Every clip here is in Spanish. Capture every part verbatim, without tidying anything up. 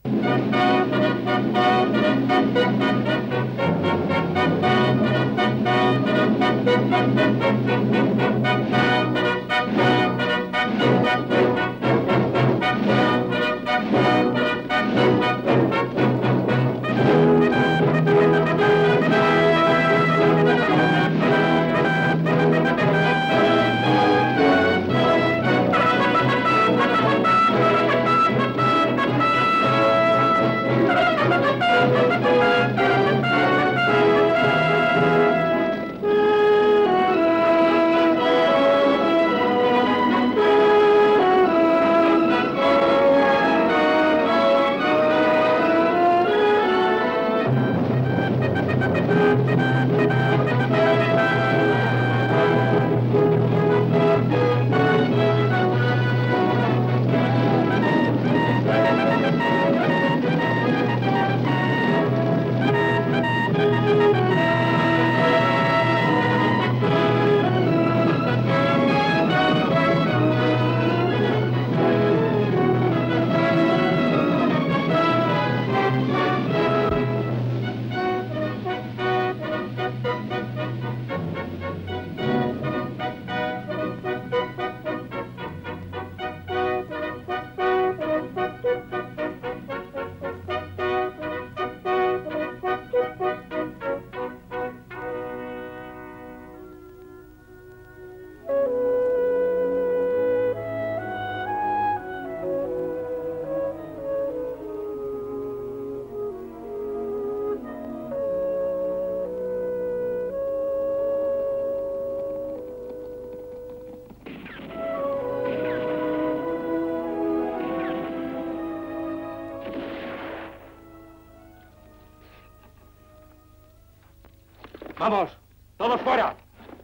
¡Vamos! ¡Todos fuera!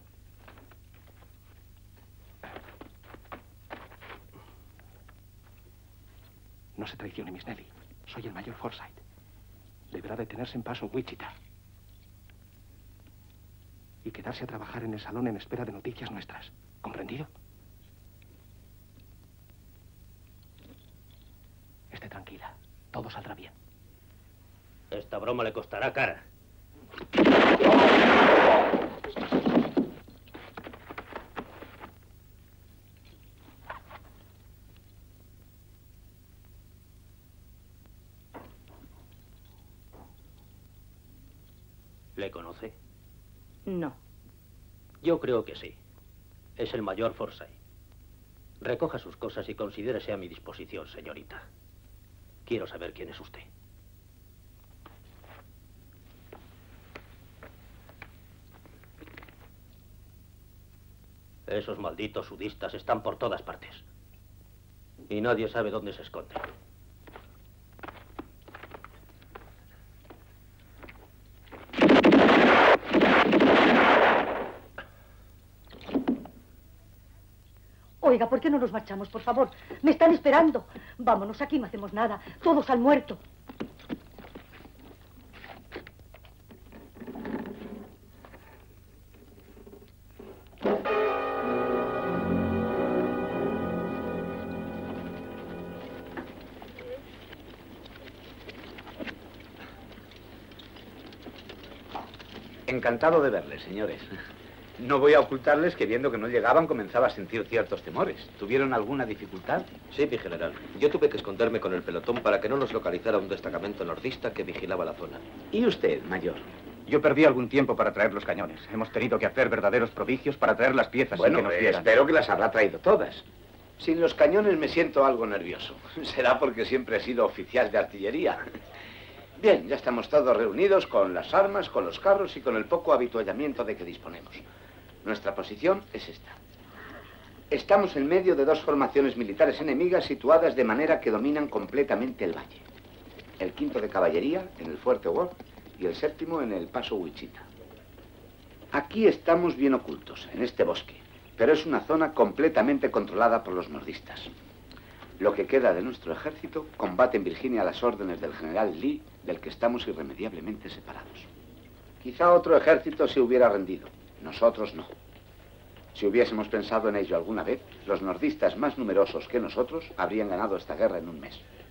No se traicione, Miss Nelly. Soy el mayor Forsyth. Deberá detenerse en Paso, Wichita. Y quedarse a trabajar en el salón en espera de noticias nuestras. ¿Comprendido? Esté tranquila. Todo saldrá bien. Esta broma le costará cara. ¿Le conoce? No. Yo creo que sí. Es el mayor Forsyth. Recoja sus cosas y considérese a mi disposición, señorita. Quiero saber quién es usted. Esos malditos sudistas están por todas partes. Y nadie sabe dónde se esconden. Oiga, ¿por qué no nos marchamos, por favor? Me están esperando. Vámonos, aquí no hacemos nada. Todos han muerto. Encantado de verles, señores. No voy a ocultarles que viendo que no llegaban comenzaba a sentir ciertos temores. ¿Tuvieron alguna dificultad? Sí, mi general. Yo tuve que esconderme con el pelotón para que no nos localizara un destacamento nordista que vigilaba la zona. ¿Y usted, mayor? Yo perdí algún tiempo para traer los cañones. Hemos tenido que hacer verdaderos prodigios para traer las piezas bueno, sin que nos eh, vieran. espero que las habrá traído todas. Sin los cañones me siento algo nervioso. Será porque siempre he sido oficial de artillería. Bien, ya estamos todos reunidos con las armas, con los carros y con el poco avituallamiento de que disponemos. Nuestra posición es esta. Estamos en medio de dos formaciones militares enemigas situadas de manera que dominan completamente el valle. El quinto de caballería en el fuerte Worth y el séptimo en el paso Wichita. Aquí estamos bien ocultos, en este bosque, pero es una zona completamente controlada por los nordistas. Lo que queda de nuestro ejército combate en Virginia a las órdenes del general Lee, del que estamos irremediablemente separados. Quizá otro ejército se hubiera rendido. Nosotros no. Si hubiésemos pensado en ello alguna vez, los nordistas más numerosos que nosotros habrían ganado esta guerra en un mes.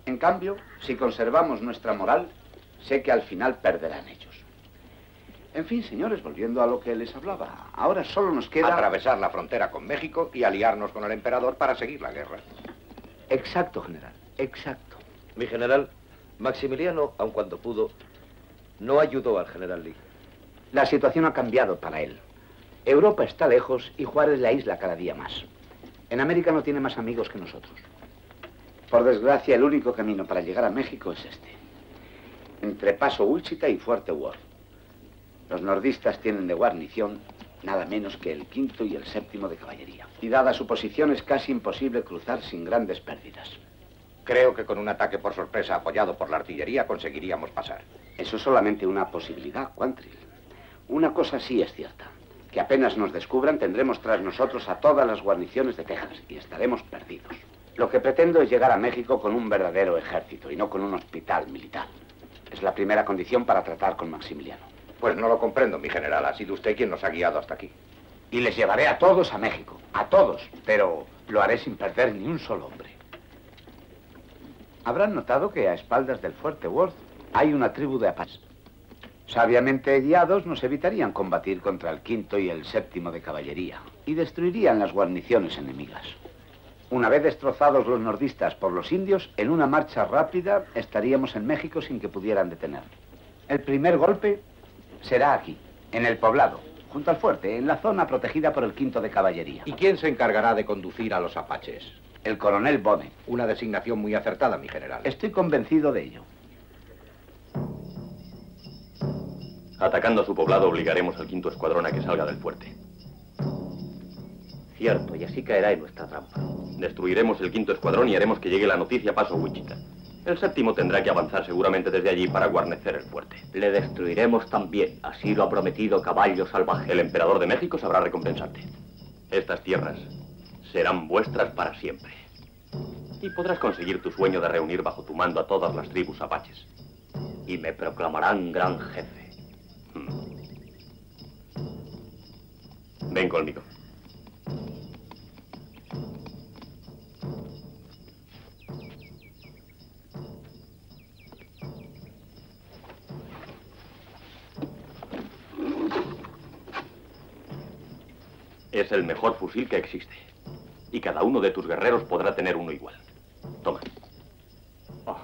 En cambio, si conservamos nuestra moral, sé que al final perderán ellos. En fin, señores, volviendo a lo que les hablaba, ahora solo nos queda... Atravesar la frontera con México y aliarnos con el emperador para seguir la guerra. Exacto, general, exacto. Mi general, Maximiliano, aun cuando pudo, no ayudó al general Lee. La situación ha cambiado para él. Europa está lejos y Juárez la isla cada día más. En América no tiene más amigos que nosotros. Por desgracia, el único camino para llegar a México es este. Entre Paso Wichita y Fuerte Worth. Los nordistas tienen de guarnición nada menos que el quinto y el séptimo de caballería. Y dada su posición es casi imposible cruzar sin grandes pérdidas. Creo que con un ataque por sorpresa apoyado por la artillería conseguiríamos pasar. Eso es solamente una posibilidad, Quantrill. Una cosa sí es cierta, que apenas nos descubran tendremos tras nosotros a todas las guarniciones de Texas y estaremos perdidos. Lo que pretendo es llegar a México con un verdadero ejército y no con un hospital militar. Es la primera condición para tratar con Maximiliano. Pues no lo comprendo, mi general. Ha sido usted quien nos ha guiado hasta aquí. Y les llevaré a todos a México, a todos, pero lo haré sin perder ni un solo hombre. Habrán notado que a espaldas del Fuerte Worth hay una tribu de apaches. Sabiamente guiados nos evitarían combatir contra el quinto y el séptimo de caballería y destruirían las guarniciones enemigas. Una vez destrozados los nordistas por los indios, en una marcha rápida estaríamos en México sin que pudieran detener. El primer golpe será aquí, en el poblado, junto al fuerte, en la zona protegida por el quinto de caballería. ¿Y quién se encargará de conducir a los apaches? El coronel Bone. Una designación muy acertada, mi general. Estoy convencido de ello. Atacando a su poblado obligaremos al quinto escuadrón a que salga del fuerte. Cierto, y así caerá en nuestra trampa. Destruiremos el quinto escuadrón y haremos que llegue la noticia a Paso Wichita. El séptimo tendrá que avanzar seguramente desde allí para guarnecer el fuerte. Le destruiremos también, así lo ha prometido Caballo Salvaje. El emperador de México sabrá recompensarte. Estas tierras serán vuestras para siempre. Y podrás conseguir tu sueño de reunir bajo tu mando a todas las tribus apaches. Y me proclamarán gran jefe. Hmm. Ven conmigo. Es el mejor fusil que existe. Y cada uno de tus guerreros podrá tener uno igual. Toma. Oh,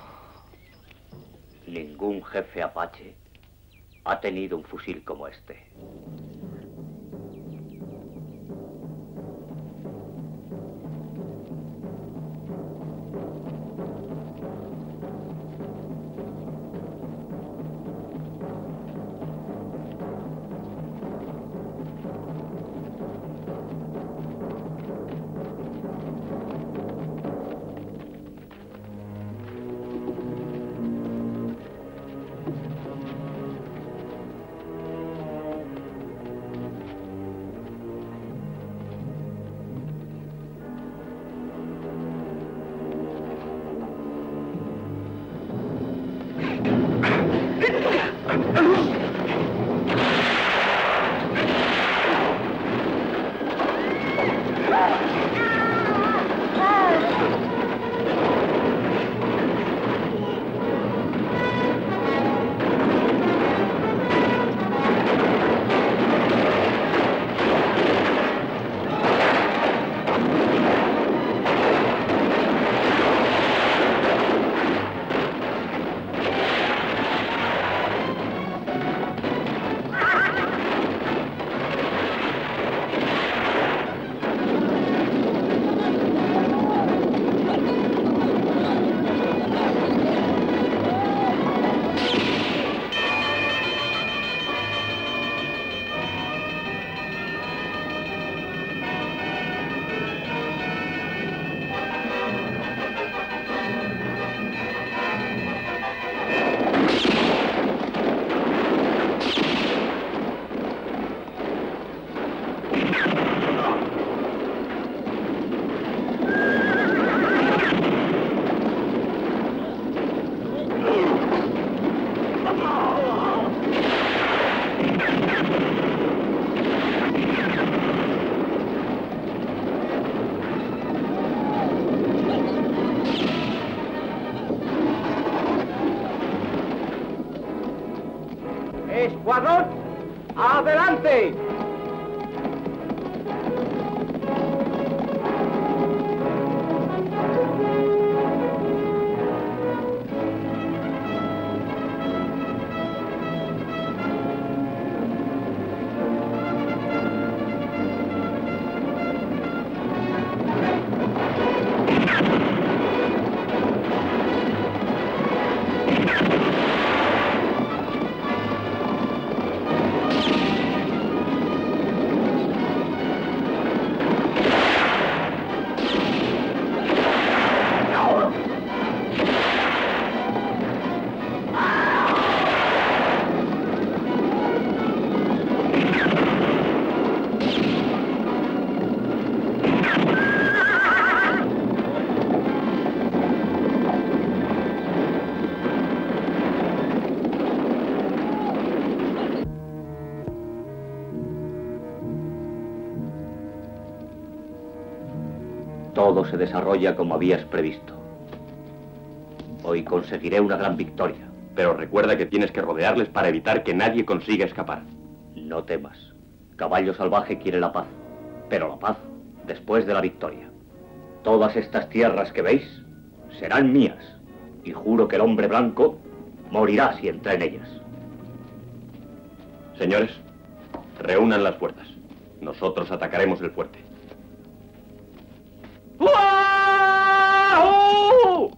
ningún jefe apache ha tenido un fusil como este. ¡Escuadrón! ¡Adelante! Todo se desarrolla como habías previsto. Hoy conseguiré una gran victoria. Pero recuerda que tienes que rodearles para evitar que nadie consiga escapar. No temas. Caballo Salvaje quiere la paz. Pero la paz después de la victoria. Todas estas tierras que veis serán mías. Y juro que el hombre blanco morirá si entra en ellas. Señores, reúnan las fuerzas. Nosotros atacaremos el fuerte. ¡Uau!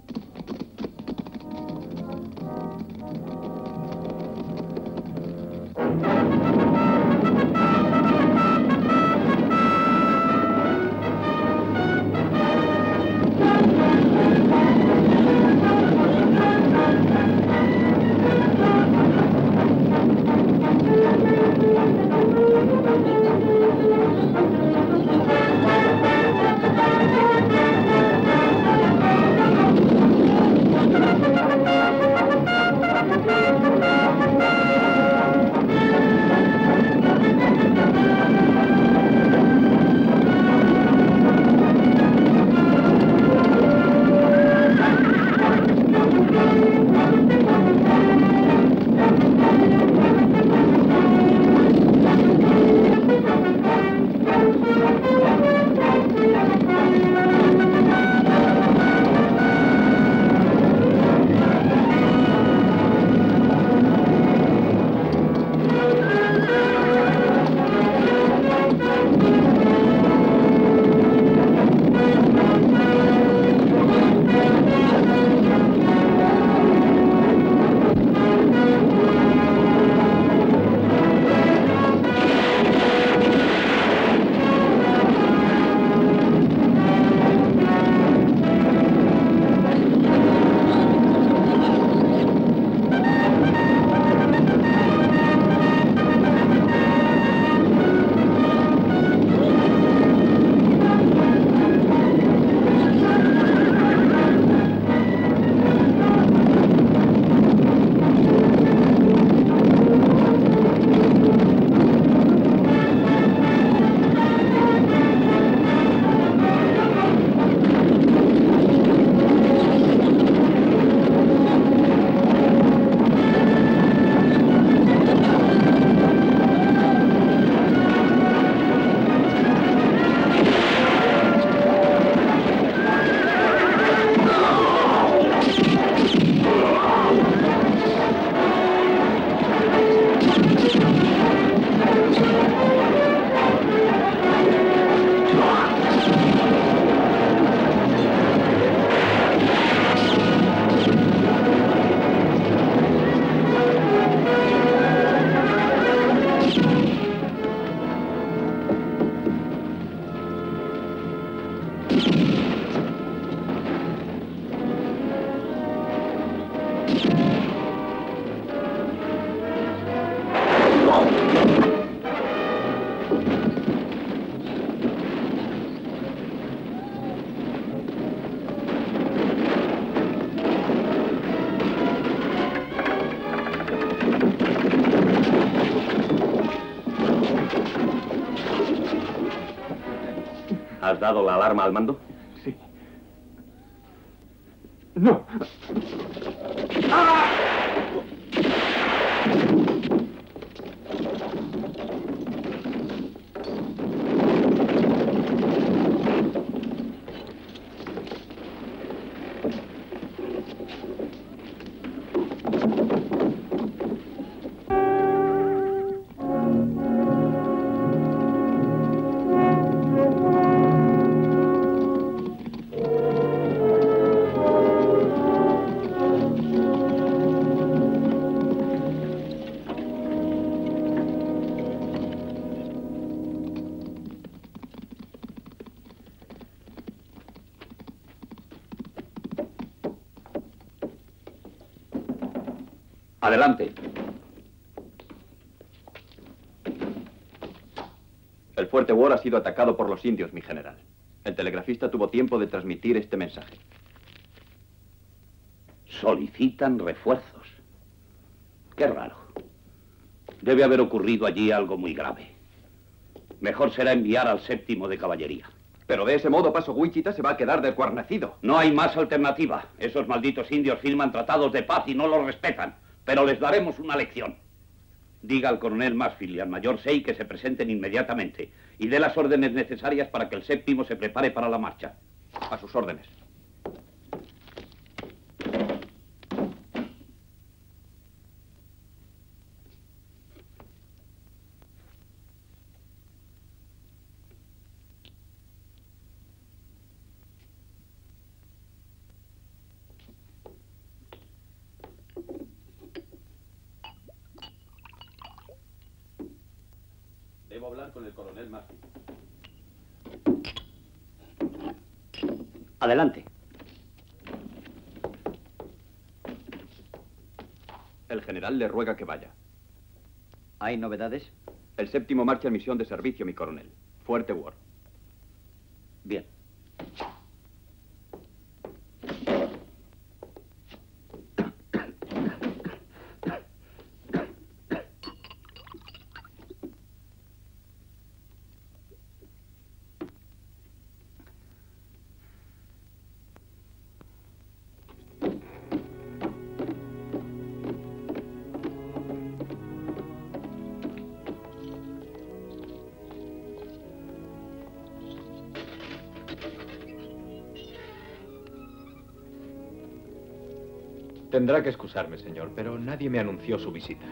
¿Has dado la alarma al mando? Sí. No. ¡Ah! Adelante. El fuerte War ha sido atacado por los indios, mi general. El telegrafista tuvo tiempo de transmitir este mensaje. Solicitan refuerzos. Qué raro. Debe haber ocurrido allí algo muy grave. Mejor será enviar al séptimo de caballería. Pero de ese modo Paso Wichita se va a quedar desguarnecido. No hay más alternativa. Esos malditos indios firman tratados de paz y no los respetan. Pero les daremos una lección. Diga al coronel Maxfield y al mayor Say que se presenten inmediatamente y dé las órdenes necesarias para que el séptimo se prepare para la marcha. A sus órdenes. Debo hablar con el coronel Maxfield. Adelante. El general le ruega que vaya. ¿Hay novedades? El séptimo marcha en misión de servicio, mi coronel. Fuerte War. Bien. Tendrá que excusarme, señor, pero nadie me anunció su visita.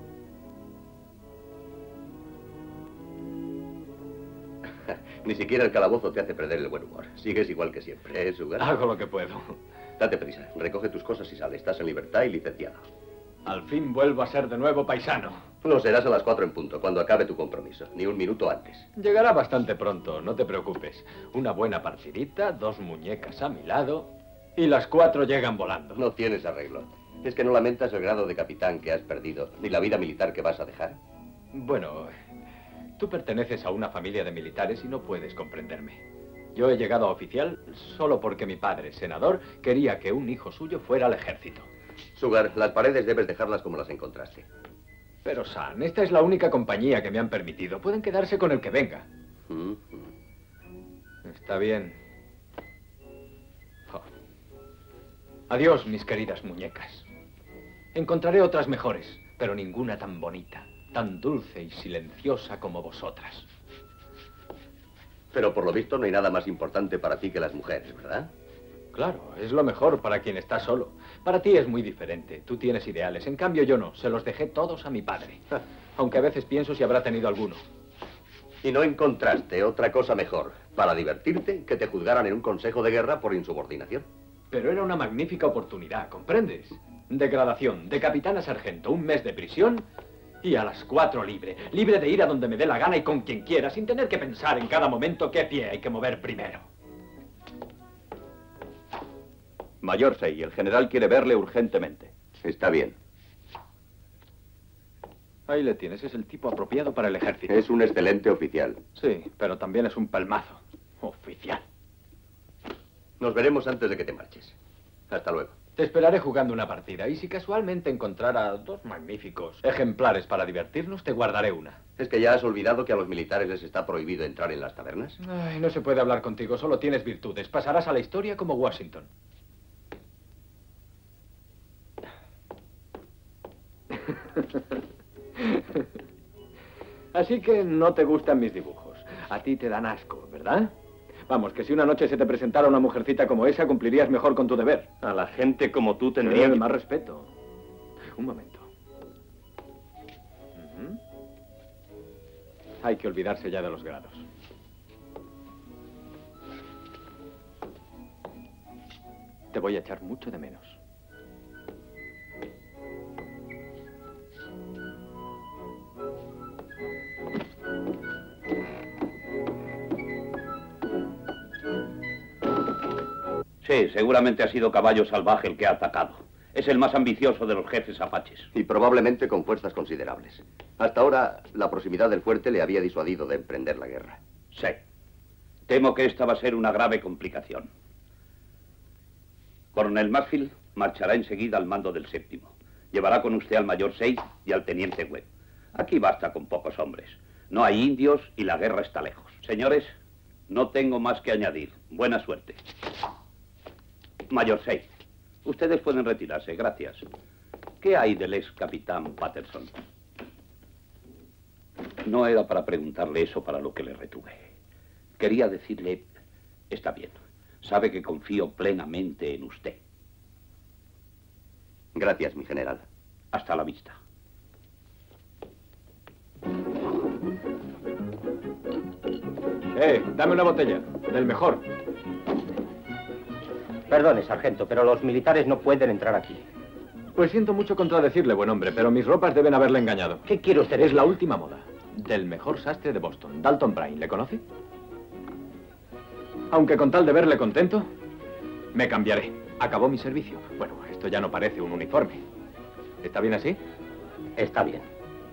Ni siquiera el calabozo te hace perder el buen humor. Sigues igual que siempre, ¿eh, Sugar? Hago lo que puedo. Date prisa, recoge tus cosas y sale. Estás en libertad y licenciado. Al fin vuelvo a ser de nuevo paisano. Lo serás a las cuatro en punto, cuando acabe tu compromiso. Ni un minuto antes. Llegará bastante pronto, no te preocupes. Una buena partidita, dos muñecas a mi lado y las cuatro llegan volando. No tienes arreglo. ¿Es que no lamentas el grado de capitán que has perdido, ni la vida militar que vas a dejar? Bueno, tú perteneces a una familia de militares y no puedes comprenderme. Yo he llegado a oficial solo porque mi padre, senador, quería que un hijo suyo fuera al ejército. Sugar, las paredes debes dejarlas como las encontraste. Pero, Sam, esta es la única compañía que me han permitido. Pueden quedarse con el que venga. Mm-hmm. Está bien. Oh. Adiós, mis queridas muñecas. Encontraré otras mejores, pero ninguna tan bonita, tan dulce y silenciosa como vosotras. Pero por lo visto no hay nada más importante para ti que las mujeres, ¿verdad? Claro, es lo mejor para quien está solo. Para ti es muy diferente. Tú tienes ideales. En cambio, yo no. Se los dejé todos a mi padre. Aunque a veces pienso si habrá tenido alguno. ¿Y no encontraste otra cosa mejor para divertirte que te juzgaran en un consejo de guerra por insubordinación? Pero era una magnífica oportunidad, ¿comprendes? Degradación, de capitán a sargento, un mes de prisión y a las cuatro libre. Libre de ir a donde me dé la gana y con quien quiera, sin tener que pensar en cada momento qué pie hay que mover primero. Mayor Say, el general quiere verle urgentemente. Está bien. Ahí le tienes, es el tipo apropiado para el ejército. Es un excelente oficial. Sí, pero también es un palmazo. Oficial. Nos veremos antes de que te marches. Hasta luego. Te esperaré jugando una partida y si casualmente encontrara dos magníficos ejemplares para divertirnos, te guardaré una. ¿Es que ya has olvidado que a los militares les está prohibido entrar en las tabernas? Ay, no se puede hablar contigo, solo tienes virtudes. Pasarás a la historia como Washington. Así que no te gustan mis dibujos. A ti te dan asco, ¿verdad? Vamos, que si una noche se te presentara una mujercita como esa, cumplirías mejor con tu deber. A la gente como tú tendría Sí, que... más respeto. Un momento. Uh-huh. Hay que olvidarse ya de los grados. Te voy a echar mucho de menos. Sí, seguramente ha sido Caballo Salvaje el que ha atacado. Es el más ambicioso de los jefes apaches. Y probablemente con fuerzas considerables. Hasta ahora, la proximidad del fuerte le había disuadido de emprender la guerra. Sí. Temo que esta va a ser una grave complicación. Coronel Maxfield marchará enseguida al mando del séptimo. Llevará con usted al mayor Seid y al teniente Webb. Aquí basta con pocos hombres. No hay indios y la guerra está lejos. Señores, no tengo más que añadir. Buena suerte. Mayor Seid, ustedes pueden retirarse, gracias. ¿Qué hay del ex capitán Patterson? No era para preguntarle eso para lo que le retuve. Quería decirle, está bien, sabe que confío plenamente en usted. Gracias, mi general. Hasta la vista. Eh, dame una botella, del mejor. Perdone, sargento, pero los militares no pueden entrar aquí. Pues siento mucho contradecirle, buen hombre, pero mis ropas deben haberle engañado. ¿Qué quiere usted? Es la última moda, del mejor sastre de Boston, Dalton Bryan. ¿Le conoce? Aunque con tal de verle contento, me cambiaré. Acabó mi servicio. Bueno, esto ya no parece un uniforme. ¿Está bien así? Está bien.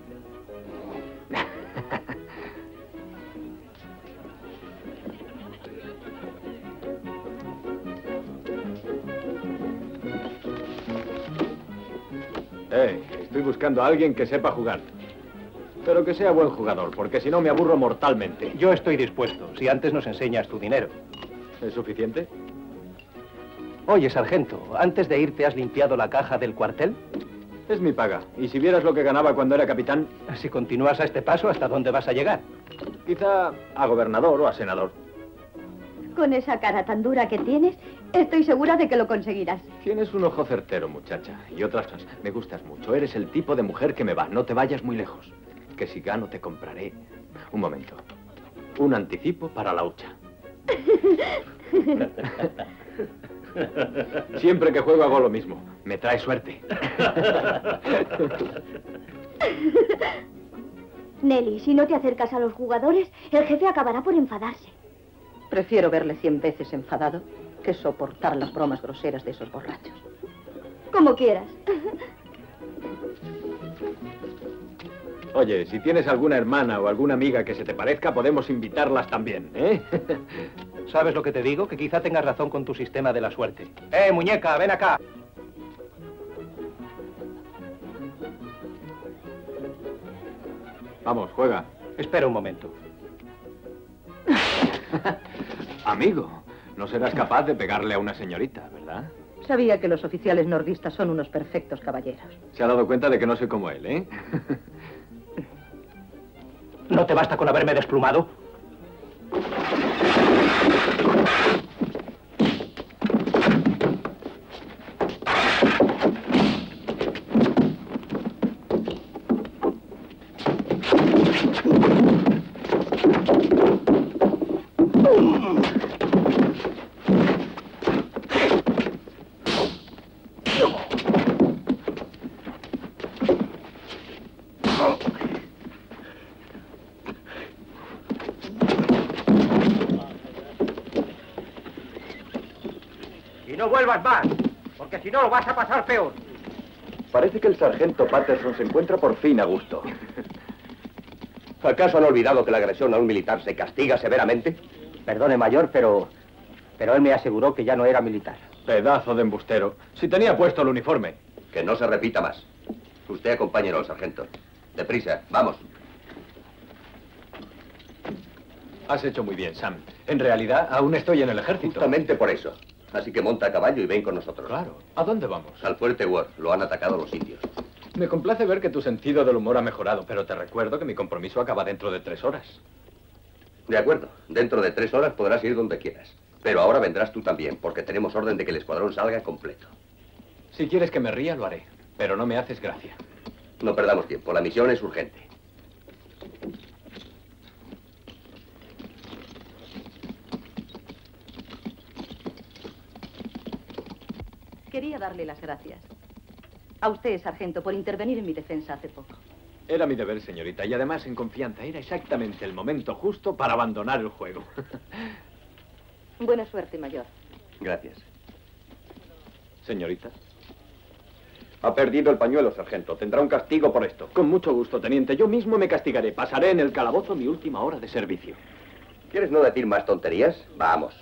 Eh, estoy buscando a alguien que sepa jugar. Pero que sea buen jugador, porque si no me aburro mortalmente. Yo estoy dispuesto, si antes nos enseñas tu dinero. ¿Es suficiente? Oye, sargento, ¿antes de irte has limpiado la caja del cuartel? Es mi paga. Y si vieras lo que ganaba cuando era capitán... Si continúas a este paso, ¿hasta dónde vas a llegar? Quizá a gobernador o a senador. Con esa cara tan dura que tienes, estoy segura de que lo conseguirás. Tienes un ojo certero, muchacha. Y otras cosas. Me gustas mucho. Eres el tipo de mujer que me va. No te vayas muy lejos. Que si gano te compraré... Un momento. Un anticipo para la hucha. Siempre que juego hago lo mismo. Me trae suerte. Nelly, si no te acercas a los jugadores, el jefe acabará por enfadarse. Prefiero verle cien veces enfadado que soportar las bromas groseras de esos borrachos. Como quieras. Oye, si tienes alguna hermana o alguna amiga que se te parezca, podemos invitarlas también, ¿eh? ¿Sabes lo que te digo? Que quizá tengas razón con tu sistema de la suerte. ¡Eh, muñeca, ven acá! Vamos, juega. Espera un momento. Amigo, no serás capaz de pegarle a una señorita, ¿verdad? Sabía que los oficiales nordistas son unos perfectos caballeros. Se ha dado cuenta de que no soy como él, ¿eh? ¿No te basta con haberme desplumado? No vuelvas más, porque si no lo vas a pasar peor. Parece que el sargento Patterson se encuentra por fin a gusto. ¿Acaso han olvidado que la agresión a un militar se castiga severamente? Perdone, mayor, pero... pero él me aseguró que ya no era militar. Pedazo de embustero. Si tenía puesto el uniforme. Que no se repita más. Usted acompáñelo al sargento. Deprisa, vamos. Has hecho muy bien, Sam. En realidad, aún estoy en el ejército. Justamente por eso. Así que monta a caballo y ven con nosotros. Claro. ¿A dónde vamos? Al fuerte Ward. Lo han atacado los indios. Me complace ver que tu sentido del humor ha mejorado, pero te recuerdo que mi compromiso acaba dentro de tres horas. De acuerdo. Dentro de tres horas podrás ir donde quieras. Pero ahora vendrás tú también, porque tenemos orden de que el escuadrón salga completo. Si quieres que me ría, lo haré. Pero no me haces gracia. No perdamos tiempo. La misión es urgente. Quería darle las gracias. A usted, sargento, por intervenir en mi defensa hace poco. Era mi deber, señorita, y además en confianza. Era exactamente el momento justo para abandonar el juego. Buena suerte, mayor. Gracias. Señorita. Ha perdido el pañuelo, sargento. Tendrá un castigo por esto. Con mucho gusto, teniente. Yo mismo me castigaré. Pasaré en el calabozo mi última hora de servicio. ¿Quieres no decir más tonterías? Vamos.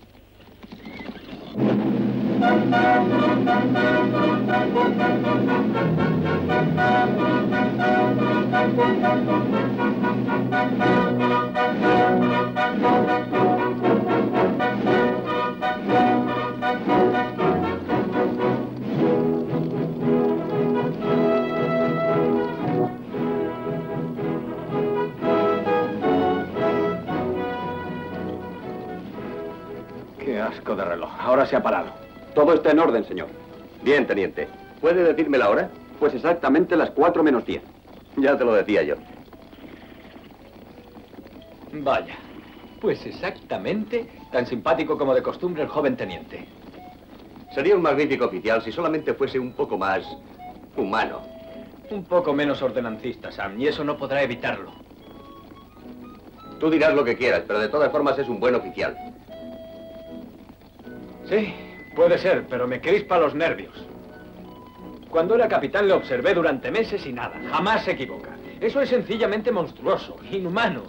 Qué asco de reloj. Ahora se ha parado. Todo está en orden, señor. Bien, teniente. ¿Puede decirme la hora? Pues exactamente las cuatro menos diez. Ya te lo decía yo. Vaya. Pues exactamente tan simpático como de costumbre el joven teniente. Sería un magnífico oficial si solamente fuese un poco más humano. Un poco menos ordenancista, Sam, y eso no podrá evitarlo. Tú dirás lo que quieras, pero de todas formas es un buen oficial. Sí, puede ser, pero me crispa los nervios. Cuando era capitán le observé durante meses y nada. Jamás se equivoca. Eso es sencillamente monstruoso, inhumano.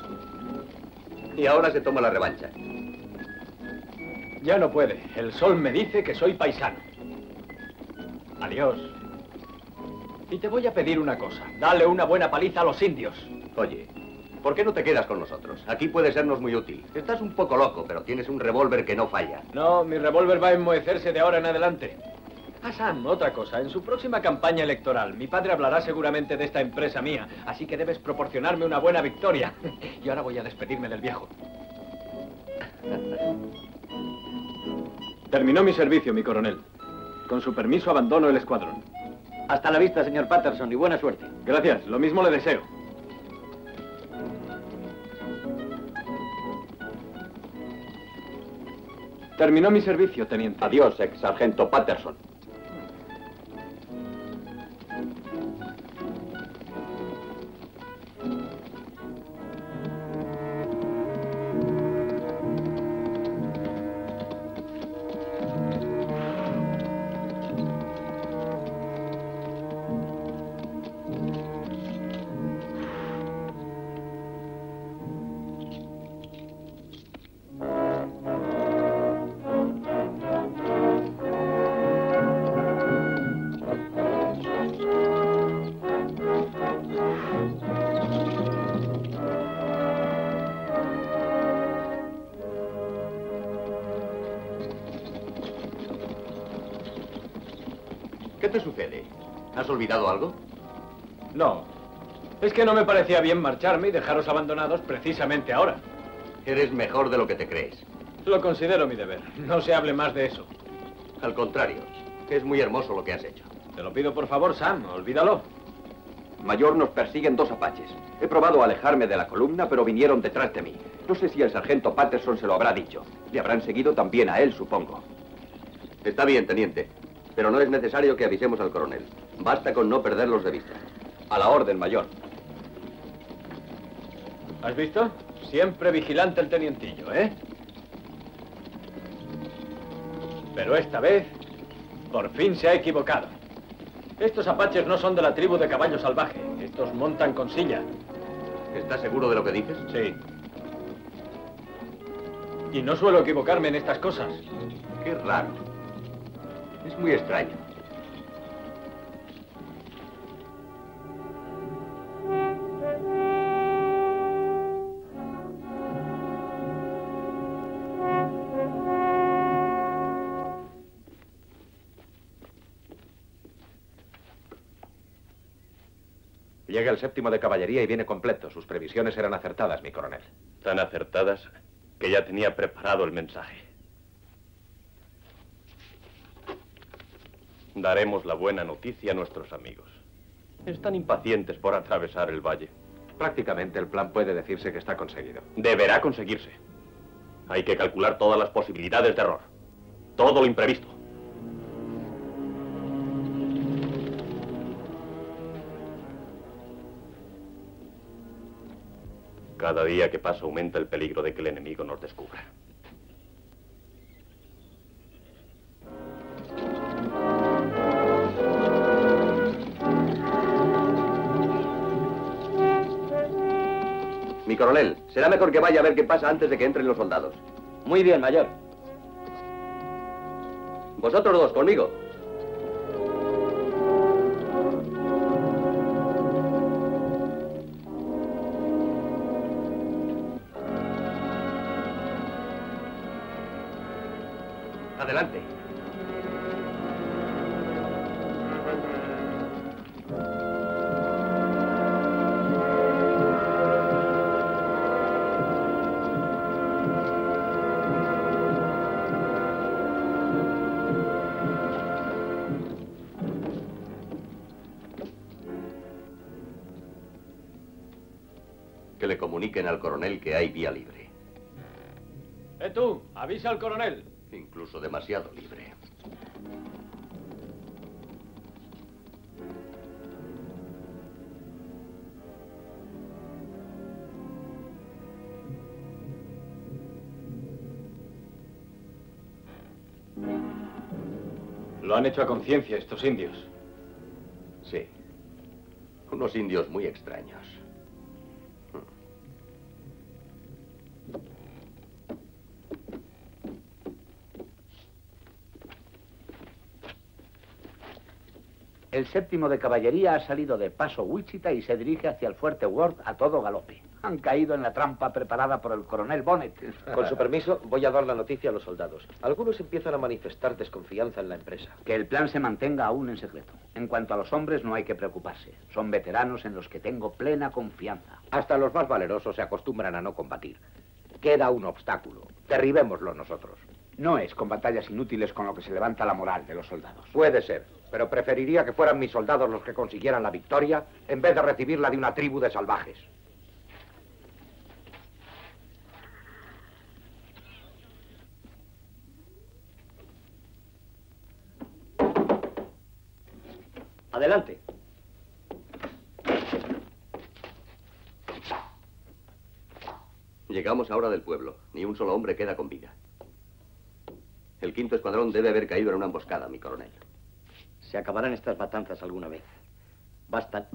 Y ahora se toma la revancha. Ya no puede. El sol me dice que soy paisano. Adiós. Y te voy a pedir una cosa. Dale una buena paliza a los indios. Oye, ¿por qué no te quedas con nosotros? Aquí puede sernos muy útil. Estás un poco loco, pero tienes un revólver que no falla. No, mi revólver va a enmohecerse de ahora en adelante. Ah, Sam, otra cosa. En su próxima campaña electoral, mi padre hablará seguramente de esta empresa mía, así que debes proporcionarme una buena victoria. Y ahora voy a despedirme del viejo. Terminó mi servicio, mi coronel. Con su permiso abandono el escuadrón. Hasta la vista, señor Patterson, y buena suerte. Gracias, lo mismo le deseo. Terminó mi servicio, teniente. Adiós, ex sargento Patterson. ¿Qué te sucede? ¿Has olvidado algo? No. Es que no me parecía bien marcharme y dejaros abandonados precisamente ahora. Eres mejor de lo que te crees. Lo considero mi deber. No se hable más de eso. Al contrario, es muy hermoso lo que has hecho. Te lo pido por favor, Sam, olvídalo. Mayor, nos persiguen dos apaches. He probado a alejarme de la columna, pero vinieron detrás de mí. No sé si el sargento Patterson se lo habrá dicho. Le habrán seguido también a él, supongo. Está bien, teniente. Pero no es necesario que avisemos al coronel. Basta con no perderlos de vista. A la orden, mayor. ¿Has visto? Siempre vigilante el tenientillo, ¿eh? Pero esta vez, por fin se ha equivocado. Estos apaches no son de la tribu de Caballo Salvaje. Estos montan con silla. ¿Estás seguro de lo que dices? Sí. Y no suelo equivocarme en estas cosas. Qué raro. Es muy extraño. Llega el séptimo de caballería y viene completo. Sus previsiones eran acertadas, mi coronel. Tan acertadas que ya tenía preparado el mensaje. Daremos la buena noticia a nuestros amigos. Están impacientes por atravesar el valle. Prácticamente el plan puede decirse que está conseguido. Deberá conseguirse. Hay que calcular todas las posibilidades de error. Todo lo imprevisto. Cada día que pasa aumenta el peligro de que el enemigo nos descubra. Mi coronel, será mejor que vaya a ver qué pasa antes de que entren los soldados. Muy bien, mayor. Vosotros dos, conmigo. Adelante. Que le comuniquen al coronel que hay vía libre. ¡Eh tú! ¡Avisa al coronel! Incluso demasiado libre. Lo han hecho a conciencia estos indios. Sí. Unos indios muy extraños. El séptimo de caballería ha salido de Paso Wichita y se dirige hacia el fuerte Worth a todo galope. Han caído en la trampa preparada por el coronel Bonnet. Con su permiso, voy a dar la noticia a los soldados. Algunos empiezan a manifestar desconfianza en la empresa. Que el plan se mantenga aún en secreto. En cuanto a los hombres, no hay que preocuparse. Son veteranos en los que tengo plena confianza. Hasta los más valerosos se acostumbran a no combatir. Queda un obstáculo. Derribémoslo nosotros. No es con batallas inútiles con lo que se levanta la moral de los soldados. Puede ser, pero preferiría que fueran mis soldados los que consiguieran la victoria en vez de recibirla de una tribu de salvajes. Adelante. Llegamos ahora del pueblo. Ni un solo hombre queda con vida. El quinto escuadrón debe haber caído en una emboscada, mi coronel. Se acabarán estas matanzas alguna vez. Bastan...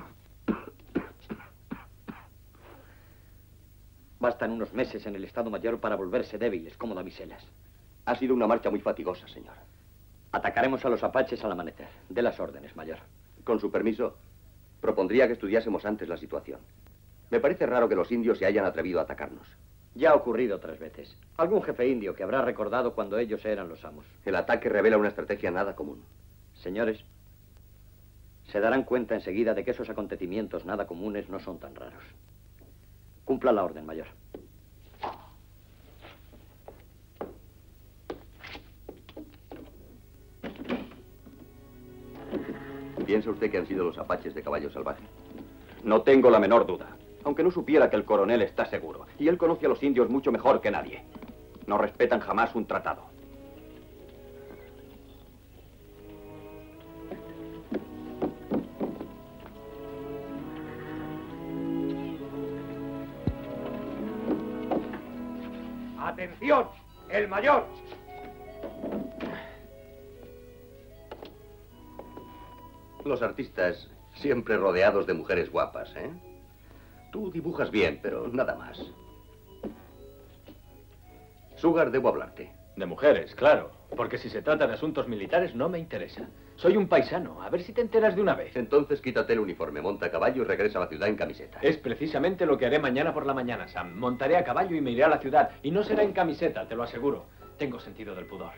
Bastan unos meses en el Estado Mayor para volverse débiles como damiselas. Ha sido una marcha muy fatigosa, señor. Atacaremos a los apaches al amanecer. De las órdenes, mayor. Con su permiso, propondría que estudiásemos antes la situación. Me parece raro que los indios se hayan atrevido a atacarnos. Ya ha ocurrido otras veces. Algún jefe indio que habrá recordado cuando ellos eran los amos. El ataque revela una estrategia nada común. Señores, se darán cuenta enseguida de que esos acontecimientos nada comunes no son tan raros. Cumpla la orden, mayor. ¿Piensa usted que han sido los apaches de Caballo Salvaje? No tengo la menor duda. Aunque no supiera que el coronel está seguro. Y él conoce a los indios mucho mejor que nadie. No respetan jamás un tratado. ¡Atención! ¡El mayor! Los artistas siempre rodeados de mujeres guapas, ¿eh? Tú dibujas bien, pero nada más. Sugar, debo hablarte. De mujeres, claro. Porque si se trata de asuntos militares no me interesa. Soy un paisano. A ver si te enteras de una vez. Entonces quítate el uniforme, monta a caballo y regresa a la ciudad en camiseta. Es precisamente lo que haré mañana por la mañana, Sam. Montaré a caballo y me iré a la ciudad. Y no será en camiseta, te lo aseguro. Tengo sentido del pudor.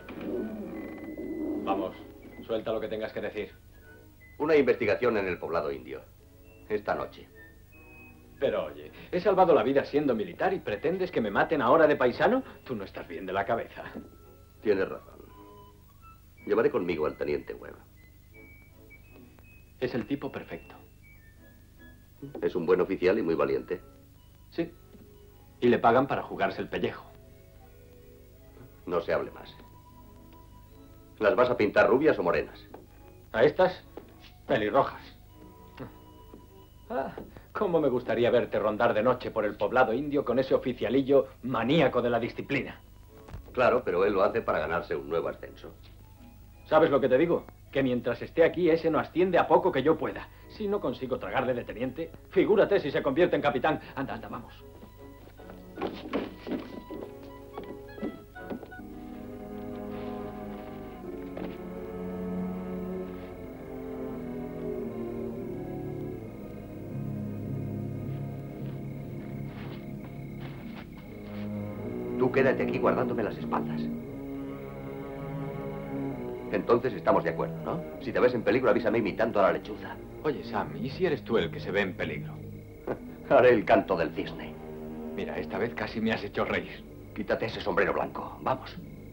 Vamos, suelta lo que tengas que decir. Una investigación en el poblado indio. Esta noche. Pero oye, he salvado la vida siendo militar y pretendes que me maten ahora de paisano. Tú no estás bien de la cabeza. Tienes razón. Llevaré conmigo al teniente Webb. Es el tipo perfecto. Es un buen oficial y muy valiente. Sí. Y le pagan para jugarse el pellejo. No se hable más. ¿Las vas a pintar rubias o morenas? A estas, pelirrojas. Ah, cómo me gustaría verte rondar de noche por el poblado indio con ese oficialillo maníaco de la disciplina. Claro, pero él lo hace para ganarse un nuevo ascenso. ¿Sabes lo que te digo? Que mientras esté aquí, ese no asciende a poco que yo pueda. Si no consigo tragarle de teniente, figúrate si se convierte en capitán. Anda, anda, vamos. Tú quédate aquí guardándome las espaldas. Entonces estamos de acuerdo, ¿no? Si te ves en peligro, avísame imitando a la lechuza. Oye, Sam, ¿y si eres tú el que se ve en peligro? Haré el canto del cisne. Mira, esta vez casi me has hecho reír. Quítate ese sombrero blanco. Vamos.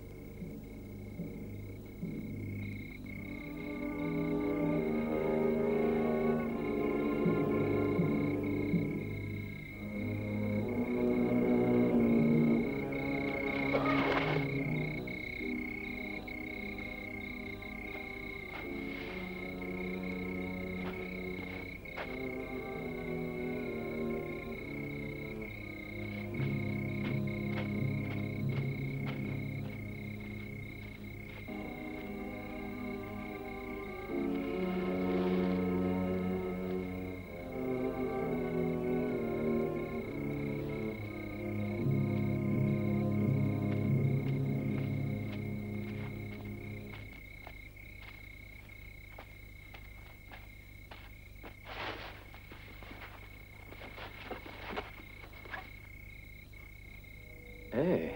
Eh.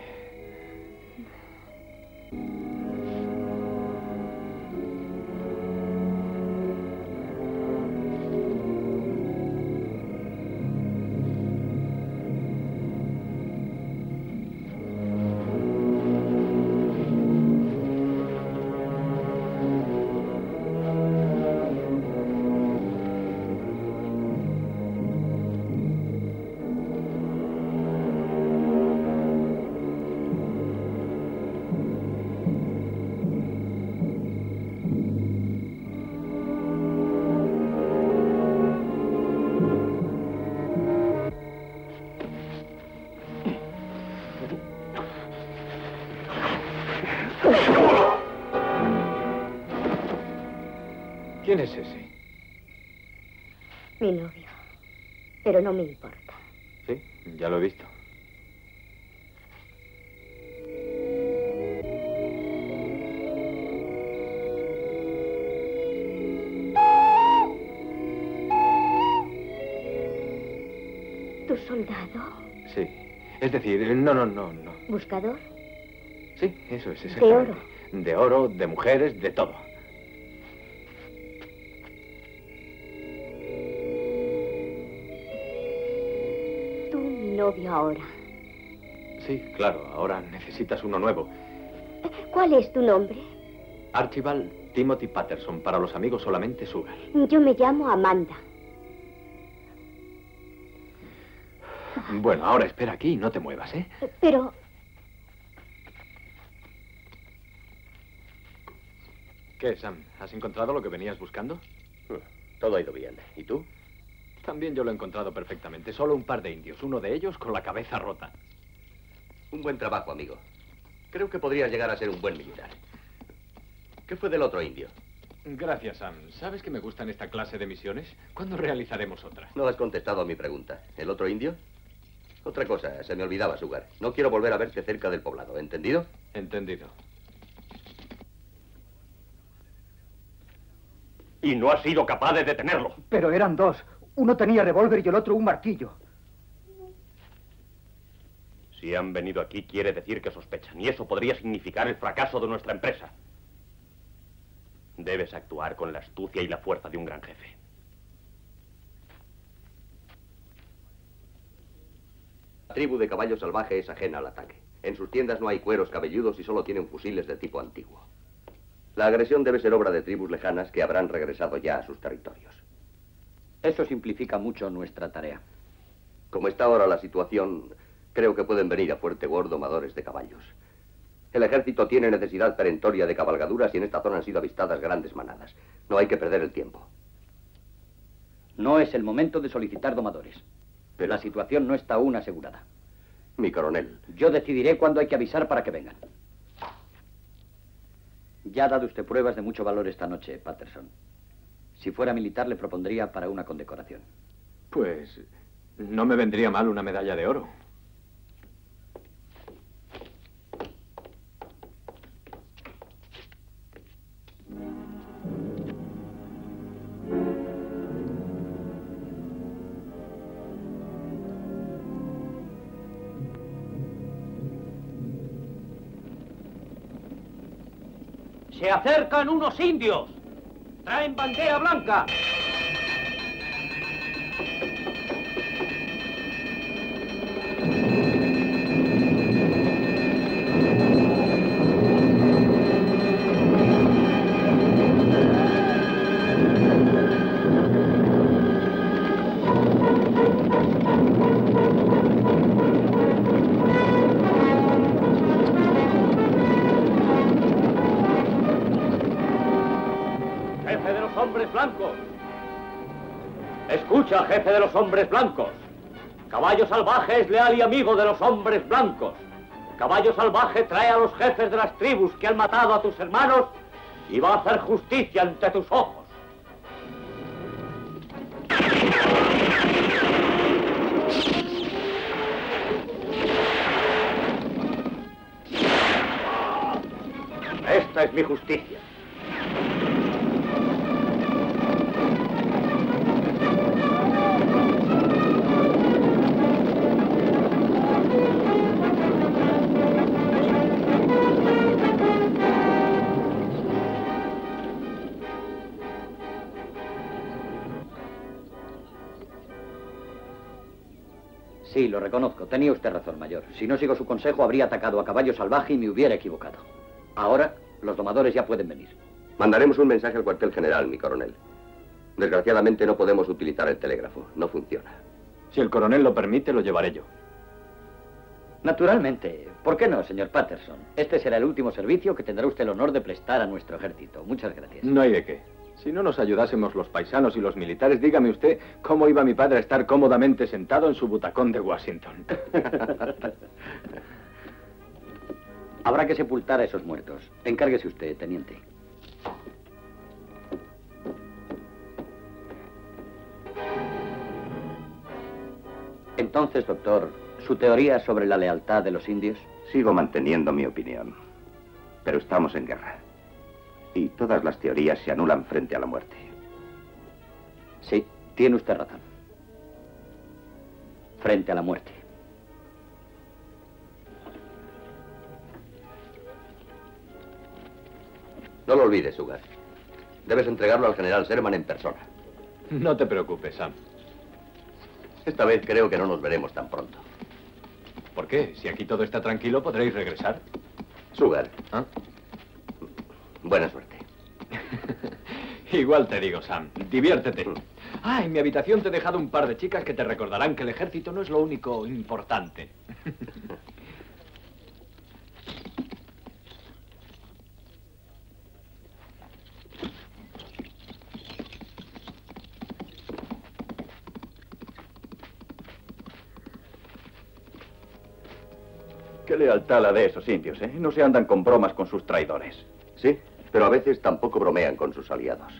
¿Quién es ese? Mi novio. Pero no me importa. Sí, ya lo he visto. ¿Tu soldado? Sí. Es decir, no, no, no, no. ¿Buscador? Sí, eso es, De exactamente. oro. De oro, de mujeres, de todo. Tú, mi novio ahora. Sí, claro, ahora necesitas uno nuevo. ¿Cuál es tu nombre? Archibald Timothy Patterson, para los amigos solamente Sugar. Yo me llamo Amanda. Bueno, ahora espera aquí y no te muevas, ¿eh? Pero... ¿Qué, Sam? ¿Has encontrado lo que venías buscando? Todo ha ido bien. ¿Y tú? También yo lo he encontrado perfectamente. Solo un par de indios, uno de ellos con la cabeza rota. Un buen trabajo, amigo. Creo que podrías llegar a ser un buen militar. ¿Qué fue del otro indio? Gracias, Sam. ¿Sabes que me gustan esta clase de misiones? ¿Cuándo realizaremos otra? No has contestado a mi pregunta. ¿El otro indio? Otra cosa, se me olvidaba, Sugar. No quiero volver a verte cerca del poblado, ¿entendido? Entendido. Y no has sido capaz de detenerlo. Pero eran dos. Uno tenía revólver y el otro un martillo. Si han venido aquí, quiere decir que sospechan. Y eso podría significar el fracaso de nuestra empresa. Debes actuar con la astucia y la fuerza de un gran jefe. La tribu de caballo salvaje es ajena al ataque. En sus tiendas no hay cueros cabelludos y solo tienen fusiles de tipo antiguo. La agresión debe ser obra de tribus lejanas que habrán regresado ya a sus territorios. Eso simplifica mucho nuestra tarea. Como está ahora la situación, creo que pueden venir a Fuerte Worth domadores de caballos. El ejército tiene necesidad perentoria de cabalgaduras y en esta zona han sido avistadas grandes manadas. No hay que perder el tiempo. No es el momento de solicitar domadores. Pero... La situación no está aún asegurada. Mi coronel. Yo decidiré cuándo hay que avisar para que vengan. Ya ha dado usted pruebas de mucho valor esta noche, Patterson. Si fuera militar, le propondría para una condecoración. Pues no me vendría mal una medalla de oro. ¡Se acercan unos indios! ¡Traen bandera blanca! Blancos. Escucha, jefe de los hombres blancos. Caballo Salvaje es leal y amigo de los hombres blancos. Caballo Salvaje trae a los jefes de las tribus que han matado a tus hermanos y va a hacer justicia ante tus ojos. Esta es mi justicia. Sí, lo reconozco. Tenía usted razón, mayor. Si no sigo su consejo, habría atacado a Caballo Salvaje y me hubiera equivocado. Ahora, los domadores ya pueden venir. Mandaremos un mensaje al cuartel general, mi coronel. Desgraciadamente no podemos utilizar el telégrafo. No funciona. Si el coronel lo permite, lo llevaré yo. Naturalmente. ¿Por qué no, señor Patterson? Este será el último servicio que tendrá usted el honor de prestar a nuestro ejército. Muchas gracias. No hay de qué. Si no nos ayudásemos los paisanos y los militares, dígame usted cómo iba mi padre a estar cómodamente sentado en su butacón de Washington. Habrá que sepultar a esos muertos. Encárguese usted, teniente. Entonces, doctor, ¿su teoría sobre la lealtad de los indios? Sigo manteniendo mi opinión. Pero estamos en guerra. Y todas las teorías se anulan frente a la muerte. Sí, tiene usted razón. Frente a la muerte. No lo olvides, Sugar. Debes entregarlo al general Sherman en persona. No te preocupes, Sam. Esta vez creo que no nos veremos tan pronto. ¿Por qué? Si aquí todo está tranquilo, podréis regresar. Sugar. ¿Ah? Buena suerte. Igual te digo, Sam. Diviértete. Ah, en mi habitación te he dejado un par de chicas que te recordarán que el ejército no es lo único importante. Qué lealtad la de esos indios, ¿eh? No se andan con bromas con sus traidores. Sí, pero a veces tampoco bromean con sus aliados.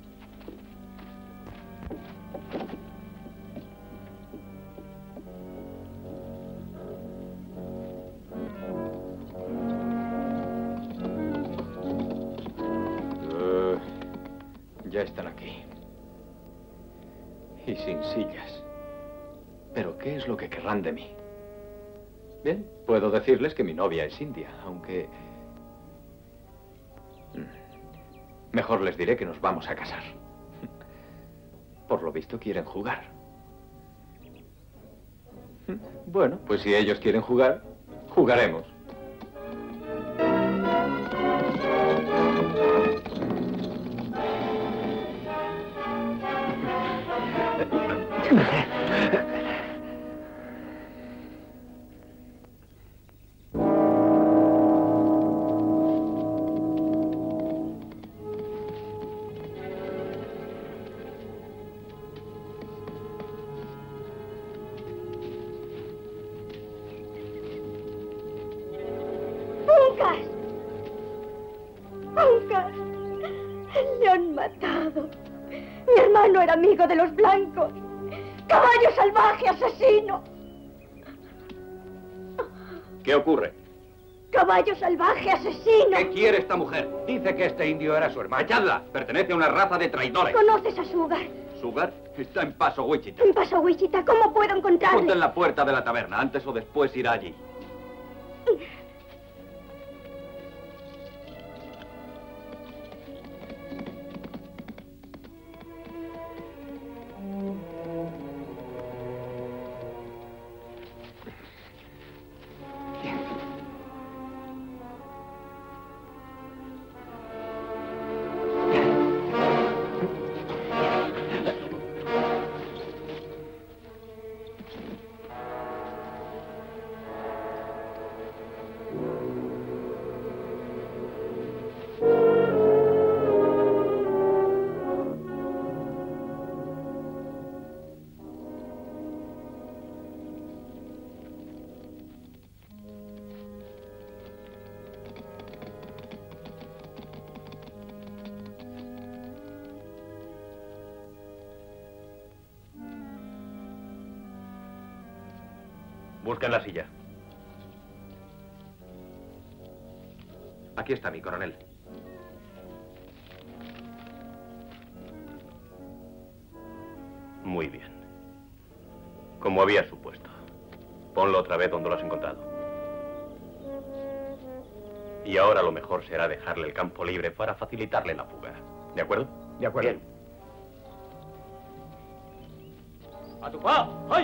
Uh, ya están aquí. Y sin sillas. ¿Pero qué es lo que querrán de mí? Bien, puedo decirles que mi novia es india, aunque... Mejor les diré que nos vamos a casar. Por lo visto quieren jugar. Bueno, pues si ellos quieren jugar, jugaremos. hermano era amigo de los blancos. ¡Caballo salvaje, asesino! ¿Qué ocurre? ¡Caballo salvaje, asesino! ¿Qué quiere esta mujer? Dice que este indio era su hermano. ¡Echadla! Pertenece a una raza de traidores. ¿Conoces a Sugar? ¿Sugar? Está en Paso Wichita. En Paso Wichita, ¿cómo puedo encontrarle? Ponte en la puerta de la taberna. Antes o después irá allí. Busquen la silla. Aquí está mi coronel. Muy bien. Como había supuesto. Ponlo otra vez donde lo has encontrado. Y ahora lo mejor será dejarle el campo libre para facilitarle la fuga. ¿De acuerdo? De acuerdo. Bien. ¡A tu pa! ¡Ay!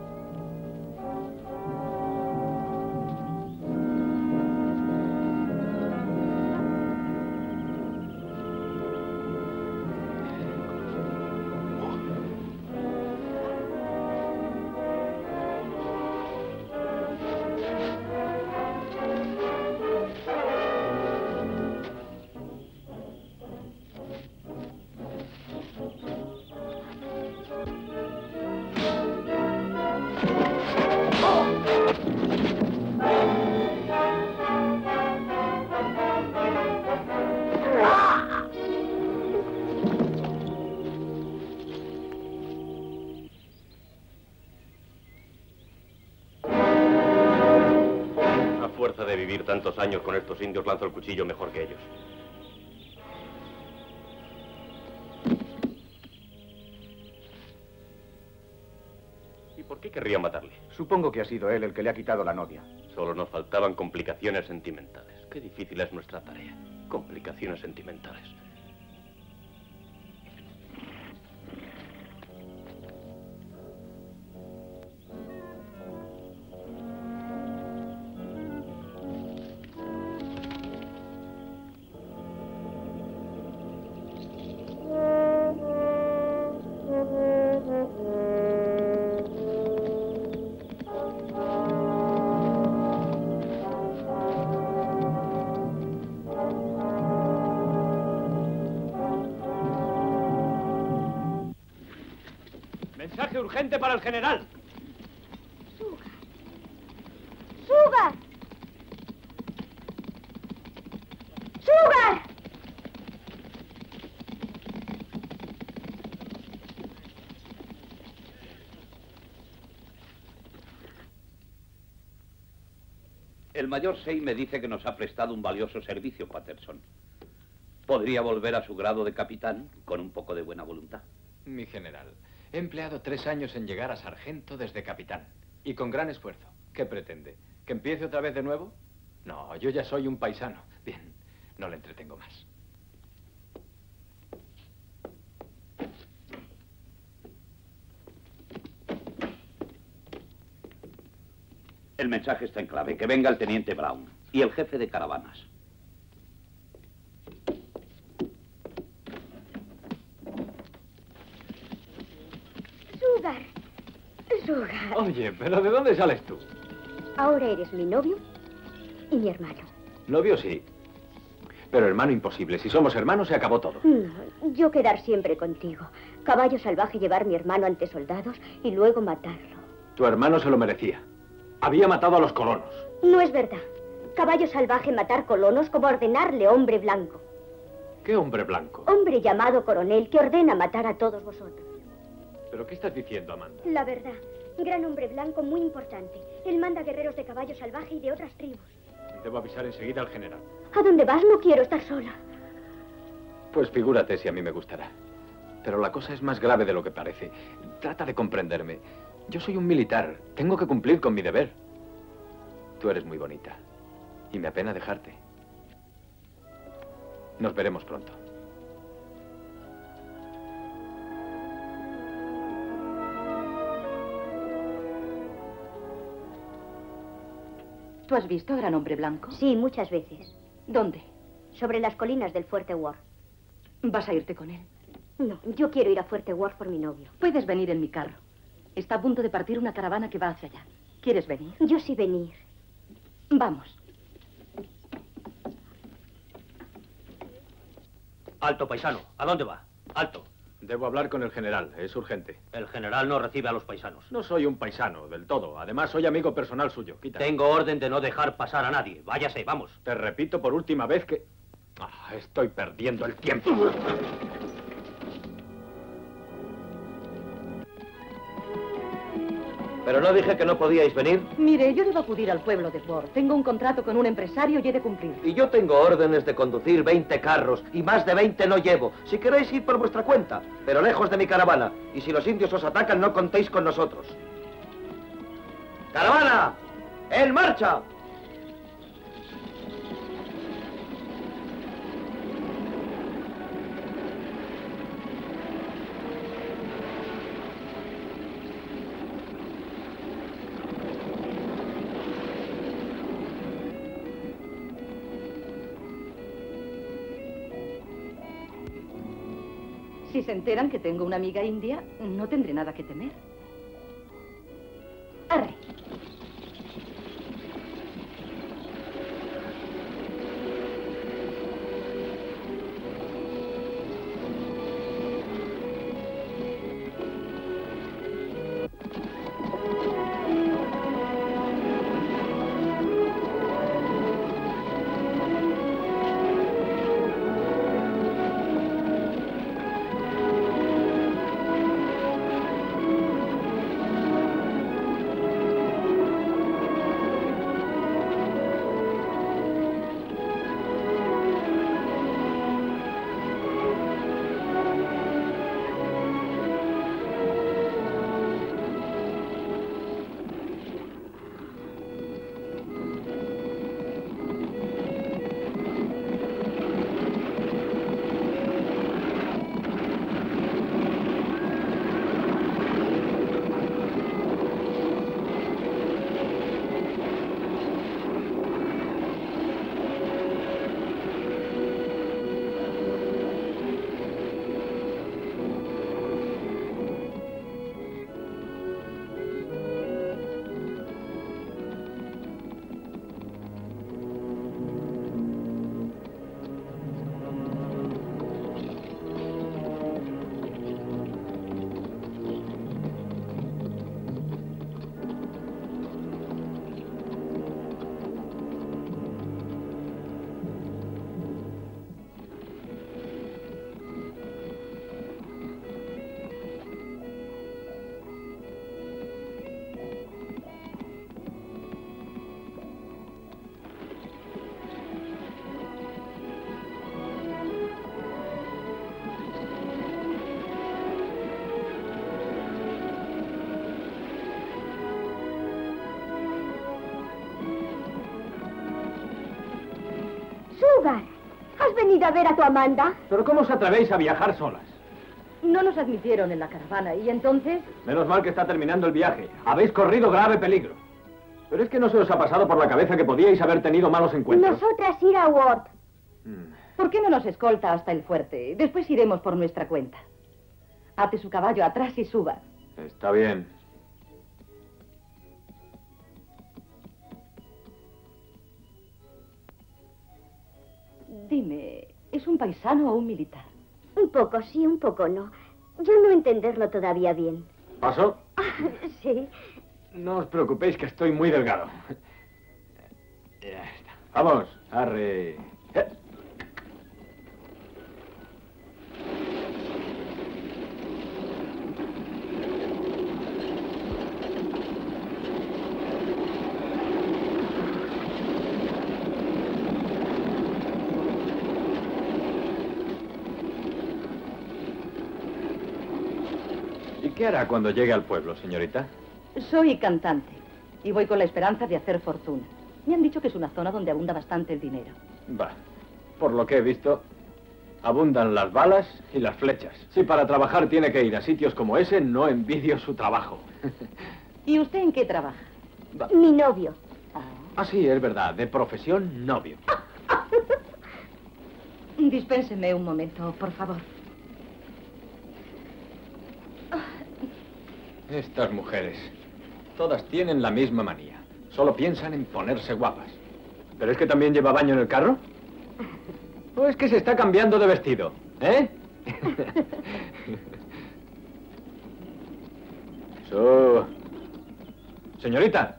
De vivir tantos años con estos indios, lanzo el cuchillo mejor que ellos. ¿Y por qué querría matarle? Supongo que ha sido él el que le ha quitado la novia. Solo nos faltaban complicaciones sentimentales. Qué difícil es nuestra tarea. Complicaciones sentimentales. Mensaje urgente para el general. ¡Sugar! ¡Sugar! El mayor Say me dice que nos ha prestado un valioso servicio, Patterson. Podría volver a su grado de capitán con un poco de buena voluntad. Mi general, he empleado tres años en llegar a sargento desde capitán. Y con gran esfuerzo. ¿Qué pretende? ¿Que empiece otra vez de nuevo? No, yo ya soy un paisano. Bien, no le entretengo más. El mensaje está en clave. Que venga el teniente Brown y el jefe de caravanas. Sugar. Sugar. Oye, ¿pero de dónde sales tú? Ahora eres mi novio y mi hermano. Novio sí. Pero hermano imposible. Si somos hermanos se acabó todo. No, yo quedar siempre contigo. Caballo salvaje llevar mi hermano ante soldados y luego matarlo. Tu hermano se lo merecía. Había matado a los colonos. No es verdad. Caballo salvaje matar colonos como ordenarle hombre blanco. ¿Qué hombre blanco? Hombre llamado coronel que ordena matar a todos vosotros. ¿Pero qué estás diciendo, Amanda? La verdad, gran hombre blanco muy importante. Él manda guerreros de caballo salvaje y de otras tribus. Debo avisar enseguida al general. ¿A dónde vas? No quiero estar sola. Pues figúrate si a mí me gustará. Pero la cosa es más grave de lo que parece. Trata de comprenderme. Yo soy un militar. Tengo que cumplir con mi deber. Tú eres muy bonita. Y me apena dejarte. Nos veremos pronto. ¿Tú has visto a Gran Hombre Blanco? Sí, muchas veces. ¿Dónde? Sobre las colinas del Fuerte Worth. ¿Vas a irte con él? No, yo quiero ir a Fuerte Worth por mi novio. Puedes venir en mi carro. Está a punto de partir una caravana que va hacia allá. ¿Quieres venir? Yo sí venir. Vamos. Alto, paisano. ¿A dónde va? Alto. Debo hablar con el general. Es urgente. El general no recibe a los paisanos. No soy un paisano, del todo. Además, soy amigo personal suyo. Quita. Tengo orden de no dejar pasar a nadie. Váyase, vamos. Te repito por última vez que... Ah, estoy perdiendo el tiempo. ¿Pero no dije que no podíais venir? Mire, yo debo acudir al pueblo de Worth. Tengo un contrato con un empresario y he de cumplir. Y yo tengo órdenes de conducir veinte carros, y más de veinte no llevo. Si queréis ir por vuestra cuenta, pero lejos de mi caravana. Y si los indios os atacan, no contéis con nosotros. ¡Caravana! ¡En marcha! Si se enteran que tengo una amiga india, no tendré nada que temer. Arre. ¿Has venido a ver a tu Amanda? ¿Pero cómo os atrevéis a viajar solas? No nos admitieron en la caravana y entonces... Menos mal que está terminando el viaje. Habéis corrido grave peligro. Pero es que no se os ha pasado por la cabeza que podíais haber tenido malos encuentros. Nosotras ir a Worth. ¿Por qué no nos escolta hasta el fuerte? Después iremos por nuestra cuenta. Ate su caballo atrás y suba. Está bien. Dime, ¿es un paisano o un militar? Un poco sí, un poco no. Yo no entenderlo todavía bien. ¿Pasó? Sí. No os preocupéis que estoy muy delgado. Ya está. Vamos, arre. ¿Qué hará cuando llegue al pueblo, señorita? Soy cantante y voy con la esperanza de hacer fortuna. Me han dicho que es una zona donde abunda bastante el dinero. Va, por lo que he visto, abundan las balas y las flechas. Si para trabajar tiene que ir a sitios como ese, no envidio su trabajo. ¿Y usted en qué trabaja? Va. Mi novio. Ah, sí, es verdad. De profesión, novio. Dispénseme un momento, por favor. Estas mujeres, todas tienen la misma manía. Solo piensan en ponerse guapas. ¿Pero es que también lleva baño en el carro? ¿O es que se está cambiando de vestido? ¿Eh? So... Señorita.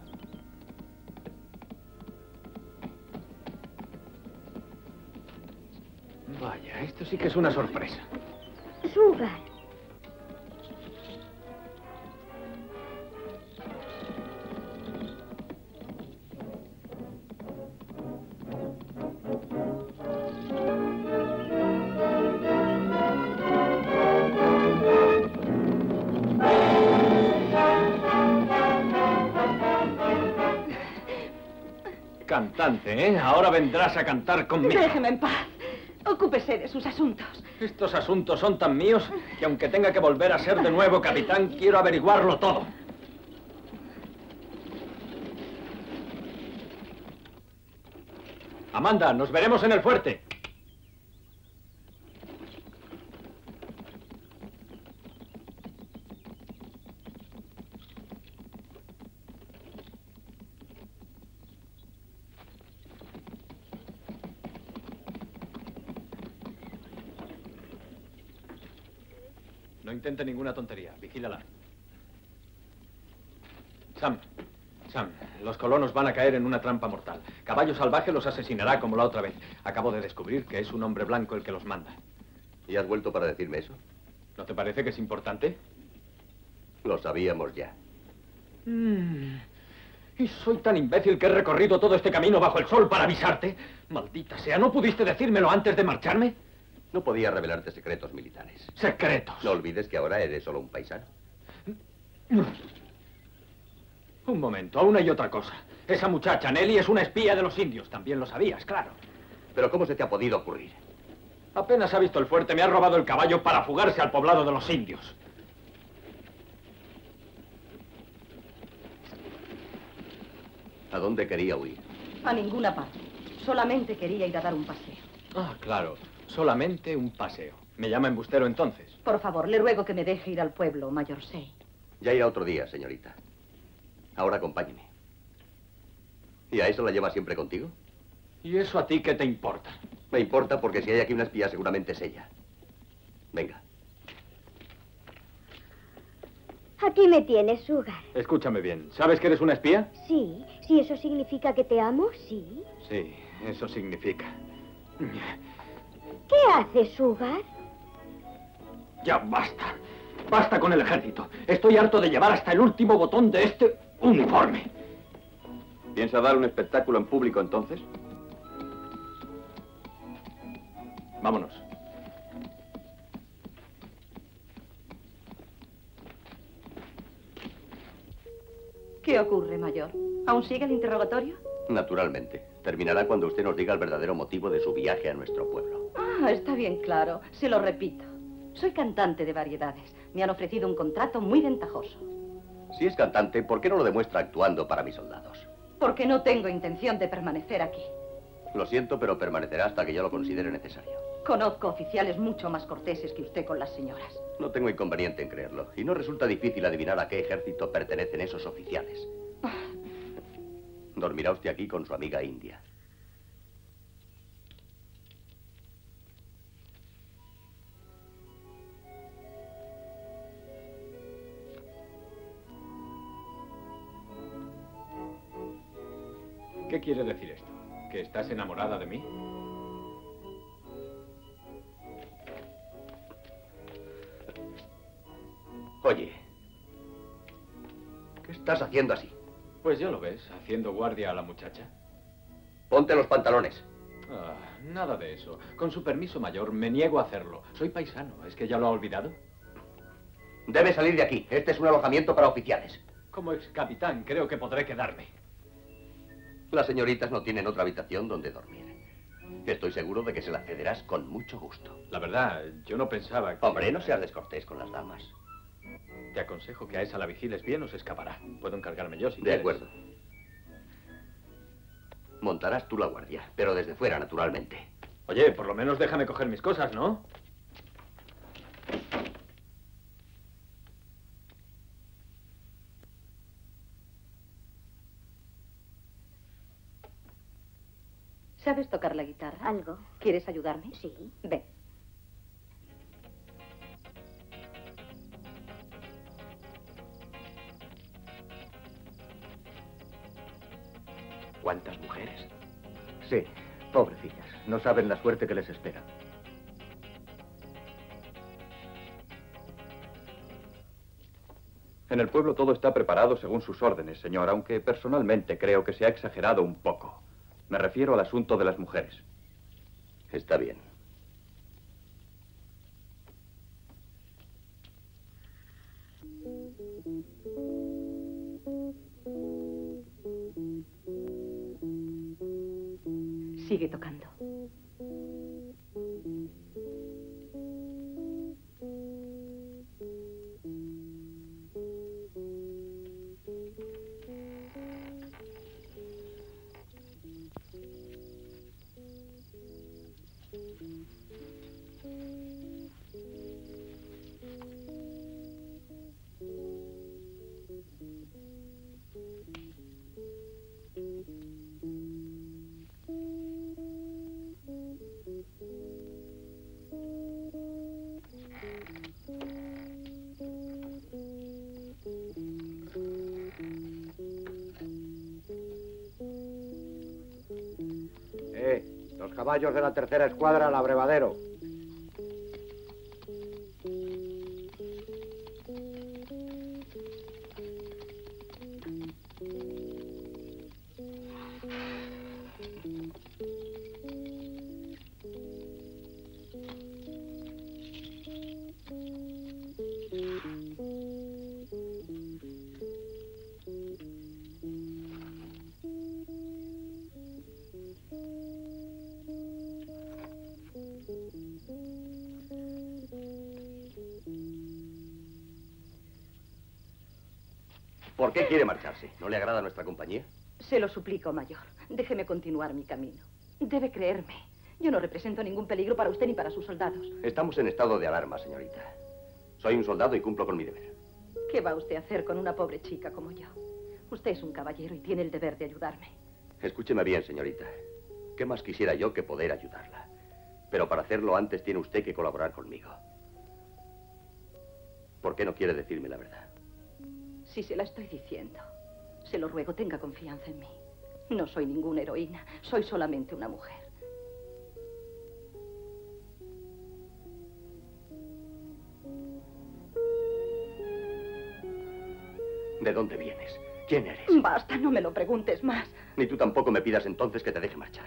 Vaya, esto sí que es una sorpresa. Sugar. Cantante, ¿eh? Ahora vendrás a cantar conmigo. Déjeme en paz. Ocúpese de sus asuntos. Estos asuntos son tan míos que aunque tenga que volver a ser de nuevo capitán, quiero averiguarlo todo. Amanda, nos veremos en el fuerte. No intente ninguna tontería. Vigílala. Sam, Sam, los colonos van a caer en una trampa mortal. Caballo Salvaje los asesinará como la otra vez. Acabo de descubrir que es un hombre blanco el que los manda. ¿Y has vuelto para decirme eso? ¿No te parece que es importante? Lo sabíamos ya. Mm. Y soy tan imbécil que he recorrido todo este camino bajo el sol para avisarte. Maldita sea, ¿no pudiste decírmelo antes de marcharme? No podía revelarte secretos militares. ¿Secretos? No olvides que ahora eres solo un paisano. Un momento, una y otra cosa. Esa muchacha, Nelly, es una espía de los indios. También lo sabías, claro. ¿Pero cómo se te ha podido ocurrir? Apenas ha visto el fuerte, me ha robado el caballo para fugarse al poblado de los indios. ¿A dónde quería huir? A ninguna parte. Solamente quería ir a dar un paseo. Ah, claro. Solamente un paseo. ¿Me llama embustero entonces? Por favor, le ruego que me deje ir al pueblo, Mayor Say. Ya irá otro día, señorita. Ahora acompáñeme. ¿Y a eso la lleva siempre contigo? ¿Y eso a ti qué te importa? Me importa porque si hay aquí una espía seguramente es ella. Venga. Aquí me tienes, Sugar. Escúchame bien. ¿Sabes que eres una espía? Sí. Si eso significa que te amo, sí. Sí, eso significa. ¿Qué haces, Sugar? Ya basta. Basta con el ejército. Estoy harto de llevar hasta el último botón de este uniforme. ¿Piensa dar un espectáculo en público entonces? Vámonos. ¿Qué ocurre, Mayor? ¿Aún sigue el interrogatorio? Naturalmente. Terminará cuando usted nos diga el verdadero motivo de su viaje a nuestro pueblo. Ah, está bien claro. Se lo repito. Soy cantante de variedades. Me han ofrecido un contrato muy ventajoso. Si es cantante, ¿por qué no lo demuestra actuando para mis soldados? Porque no tengo intención de permanecer aquí. Lo siento, pero permanecerá hasta que yo lo considere necesario. Conozco oficiales mucho más corteses que usted con las señoras. No tengo inconveniente en creerlo. Y no resulta difícil adivinar a qué ejército pertenecen esos oficiales. Dormirá usted aquí con su amiga india. ¿Qué quiere decir esto? ¿Que estás enamorada de mí? Oye, ¿qué estás haciendo así? Pues ya lo ves, haciendo guardia a la muchacha. Ponte los pantalones. Ah, nada de eso. Con su permiso, Mayor, me niego a hacerlo. Soy paisano. ¿Es que ya lo ha olvidado? Debe salir de aquí. Este es un alojamiento para oficiales. Como ex capitán, creo que podré quedarme. Las señoritas no tienen otra habitación donde dormir. Estoy seguro de que se la cederás con mucho gusto. La verdad, yo no pensaba que... Hombre, no seas descortés con las damas. Te aconsejo que a esa la vigiles bien o se escapará. Puedo encargarme yo si De quieres. acuerdo. Montarás tú la guardia, pero desde fuera, naturalmente. Oye, por lo menos déjame coger mis cosas, ¿no? ¿Sabes tocar la guitarra? Algo. ¿Quieres ayudarme? Sí. Ven. ¿Cuántas mujeres? Sí, pobrecillas. No saben la suerte que les espera. En el pueblo todo está preparado según sus órdenes, señor, aunque personalmente creo que se ha exagerado un poco. Me refiero al asunto de las mujeres. Está bien. Sigue tocando. Eh, los caballos de la tercera escuadra al abrevadero. ¿Por qué quiere marcharse? ¿No le agrada nuestra compañía? Se lo suplico, mayor. Déjeme continuar mi camino. Debe creerme. Yo no represento ningún peligro para usted ni para sus soldados. Estamos en estado de alarma, señorita. Soy un soldado y cumplo con mi deber. ¿Qué va usted a hacer con una pobre chica como yo? Usted es un caballero y tiene el deber de ayudarme. Escúcheme bien, señorita. ¿Qué más quisiera yo que poder ayudarla? Pero para hacerlo antes tiene usted que colaborar conmigo. ¿Por qué no quiere decirme la verdad? Si se la estoy diciendo, se lo ruego, tenga confianza en mí. No soy ninguna heroína, soy solamente una mujer. ¿De dónde vienes? ¿Quién eres? Basta, no me lo preguntes más. Ni tú tampoco me pidas entonces que te deje marchar.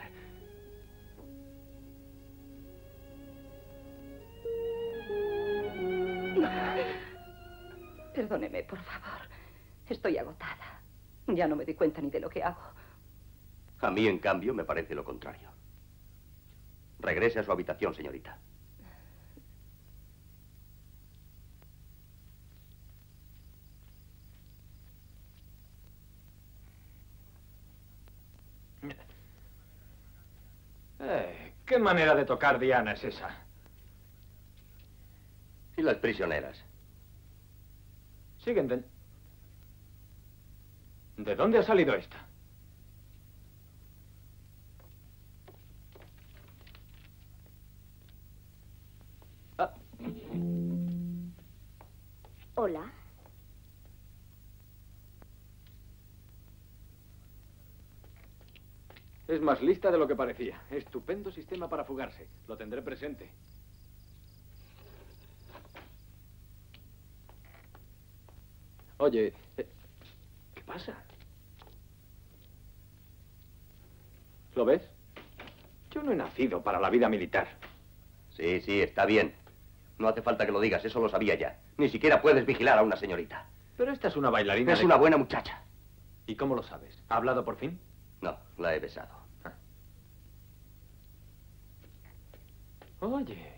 Perdóneme, por favor. Estoy agotada. Ya no me doy cuenta ni de lo que hago. A mí, en cambio, me parece lo contrario. Regrese a su habitación, señorita. Eh, ¿qué manera de tocar Diana es esa? ¿Y las prisioneras? Siguen de... ¿De dónde ha salido esta? Ah. Hola. Es más lista de lo que parecía. Estupendo sistema para fugarse. Lo tendré presente. Oye, ¿qué pasa? ¿Lo ves? Yo no he nacido para la vida militar. Sí, sí, está bien. No hace falta que lo digas, eso lo sabía ya. Ni siquiera puedes vigilar a una señorita. Pero esta es una bailarina. Es de... una buena muchacha. ¿Y cómo lo sabes? ¿Ha hablado por fin? No, la he besado. Ah. Oye.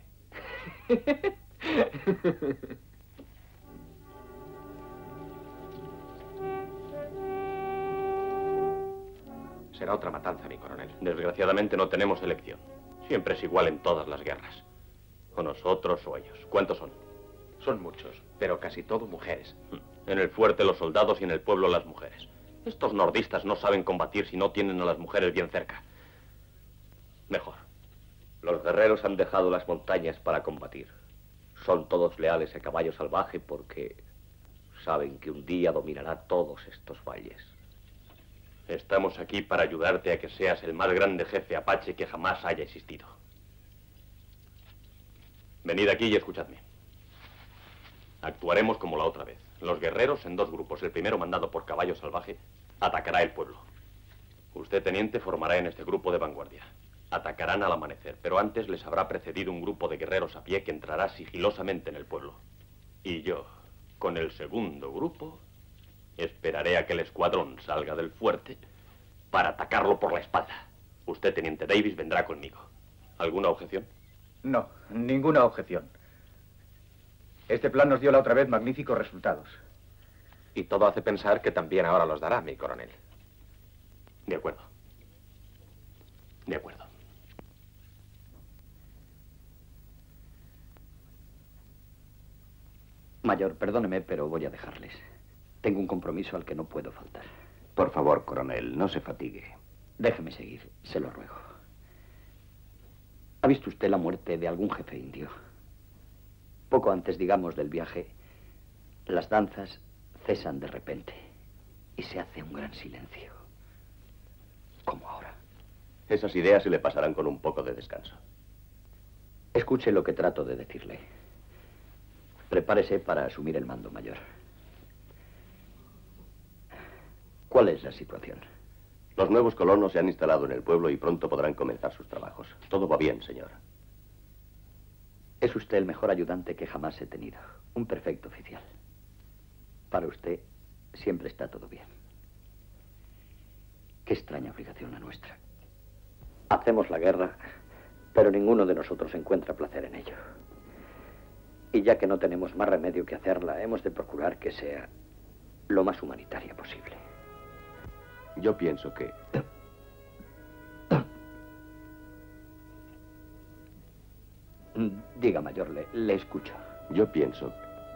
Será otra matanza, mi coronel. Desgraciadamente no tenemos elección. Siempre es igual en todas las guerras. O nosotros o ellos. ¿Cuántos son? Son muchos, pero casi todo mujeres. En el fuerte los soldados y en el pueblo las mujeres. Estos nordistas no saben combatir si no tienen a las mujeres bien cerca. Mejor. Los guerreros han dejado las montañas para combatir. Son todos leales a caballo salvaje porque saben que un día dominará todos estos valles. Estamos aquí para ayudarte a que seas el más grande jefe apache que jamás haya existido. Venid aquí y escuchadme. Actuaremos como la otra vez. Los guerreros en dos grupos. El primero, mandado por Caballo Salvaje, atacará el pueblo. Usted, teniente, formará en este grupo de vanguardia. Atacarán al amanecer, pero antes les habrá precedido un grupo de guerreros a pie que entrará sigilosamente en el pueblo. Y yo, con el segundo grupo, esperaré a que el escuadrón salga del fuerte para atacarlo por la espalda. Usted, teniente Davis, vendrá conmigo. ¿Alguna objeción? No, ninguna objeción. Este plan nos dio la otra vez magníficos resultados. Y todo hace pensar que también ahora los dará, mi coronel. De acuerdo. De acuerdo. Mayor, perdóneme, pero voy a dejarles. Tengo un compromiso al que no puedo faltar. Por favor, coronel, no se fatigue. Déjeme seguir, se lo ruego. ¿Ha visto usted la muerte de algún jefe indio? Poco antes, digamos, del viaje, las danzas cesan de repente y se hace un gran silencio. Como ahora. Esas ideas se le pasarán con un poco de descanso. Escuche lo que trato de decirle. Prepárese para asumir el mando, mayor. ¿Cuál es la situación? Los nuevos colonos se han instalado en el pueblo y pronto podrán comenzar sus trabajos. Todo va bien, señor. Es usted el mejor ayudante que jamás he tenido. Un perfecto oficial. Para usted siempre está todo bien. Qué extraña obligación la nuestra. Hacemos la guerra, pero ninguno de nosotros encuentra placer en ello. Y ya que no tenemos más remedio que hacerla, hemos de procurar que sea lo más humanitaria posible. Yo pienso que... Diga, mayor, le, le escucho. Yo pienso...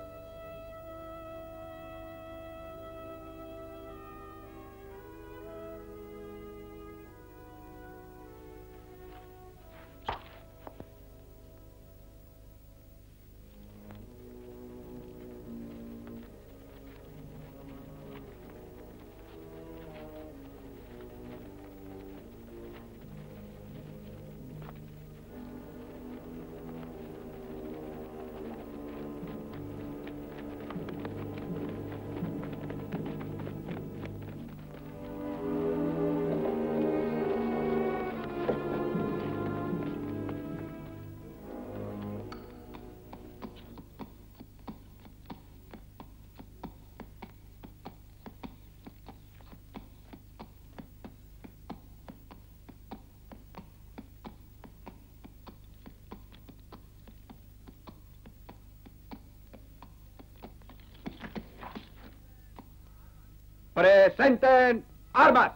¡Presenten armas!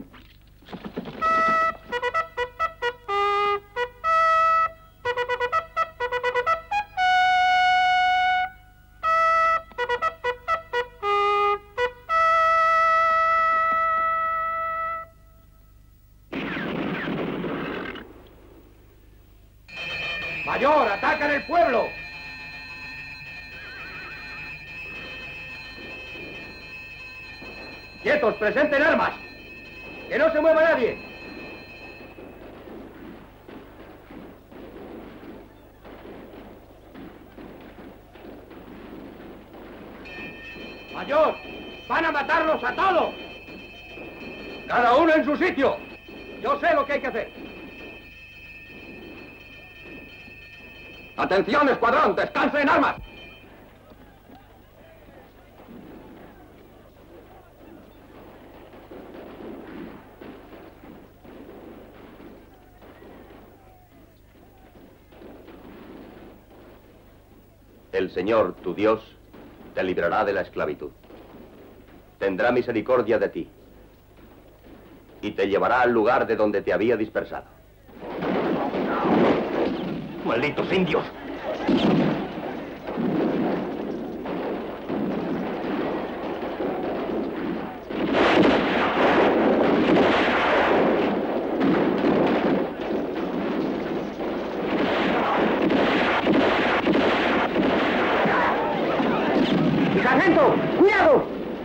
¡Mayor, atacan el pueblo! ¡Quietos, presenten armas! ¡Que no se mueva nadie! ¡Mayor! ¡Van a matarlos a todos! ¡Cada uno en su sitio! Yo sé lo que hay que hacer. ¡Atención, escuadrón! ¡Descansen en armas! El Señor, tu Dios, te librará de la esclavitud. Tendrá misericordia de ti y te llevará al lugar de donde te había dispersado. ¡Malditos indios! ¡Sargento! ¡Cuidado!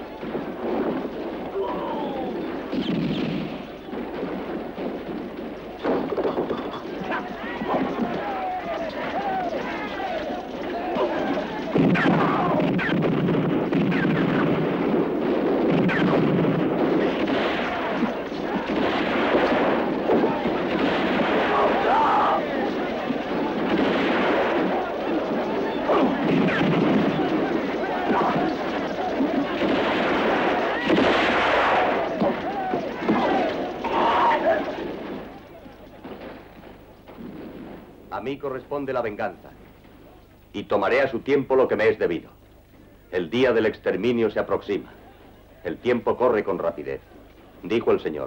A mí corresponde la venganza, y tomaré a su tiempo lo que me es debido. El día del exterminio se aproxima. El tiempo corre con rapidez, dijo el Señor.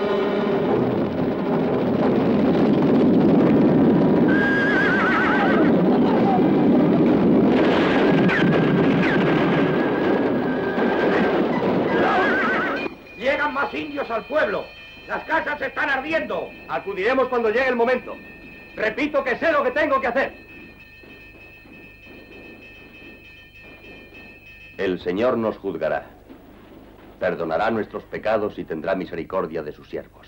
¡Llegan más indios al pueblo! ¡Las casas están ardiendo! Acudiremos cuando llegue el momento. Repito que sé lo que tengo que hacer. El Señor nos juzgará. Perdonará nuestros pecados y tendrá misericordia de sus siervos.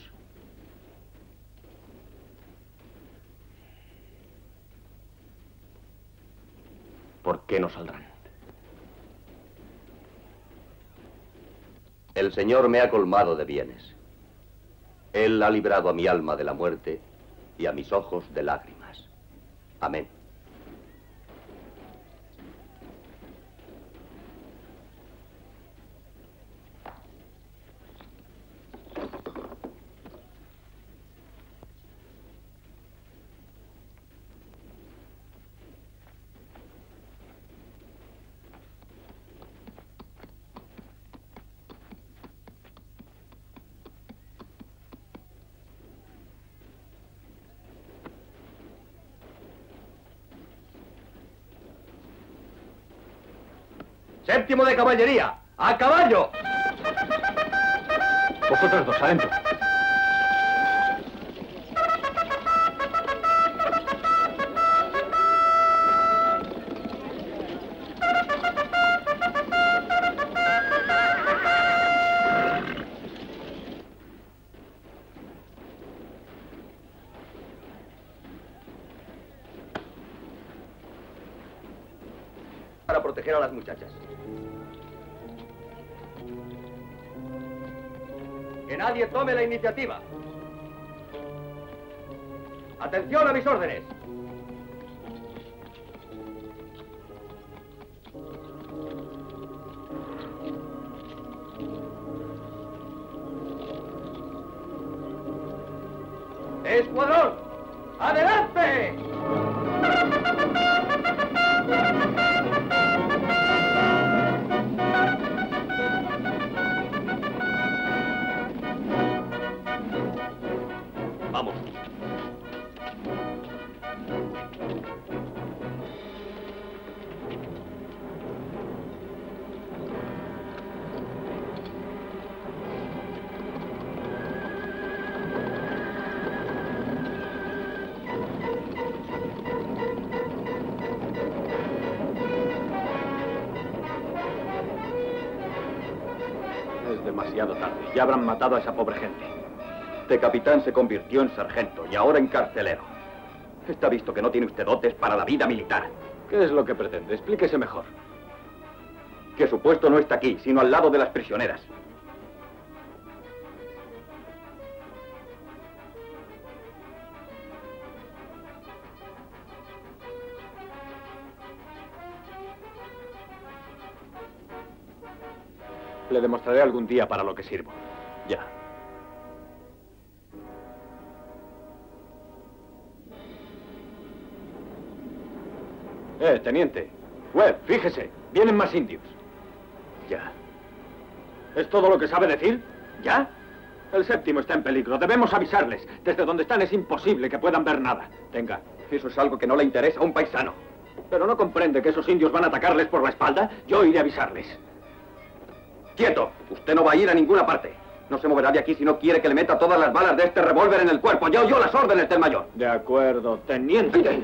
¿Por qué no saldrán? El Señor me ha colmado de bienes. Él ha librado a mi alma de la muerte y a mis ojos de lágrimas. Amén. Séptimo de caballería, ¡a caballo! Vosotros dos, adentro. Para proteger a las muchachas. Que nadie tome la iniciativa. Atención a mis órdenes. ¡Escuadrón! ¡Adelante! Vamos. Es demasiado tarde. Ya habrán matado a esa pobre gente. De capitán se convirtió en sargento y ahora en carcelero. Está visto que no tiene usted dotes para la vida militar. ¿Qué es lo que pretende? Explíquese mejor. Que su puesto no está aquí, sino al lado de las prisioneras. Le demostraré algún día para lo que sirvo. Ya. Eh, teniente. Webb, fíjese, vienen más indios. Ya. ¿Es todo lo que sabe decir? ¿Ya? El séptimo está en peligro. Debemos avisarles. Desde donde están es imposible que puedan ver nada. Tenga. Eso es algo que no le interesa a un paisano. ¿Pero no comprende que esos indios van a atacarles por la espalda? Yo iré a avisarles. ¡Quieto! Usted no va a ir a ninguna parte. No se moverá de aquí si no quiere que le meta todas las balas de este revólver en el cuerpo. Yo oyo las órdenes del mayor. De acuerdo, teniente.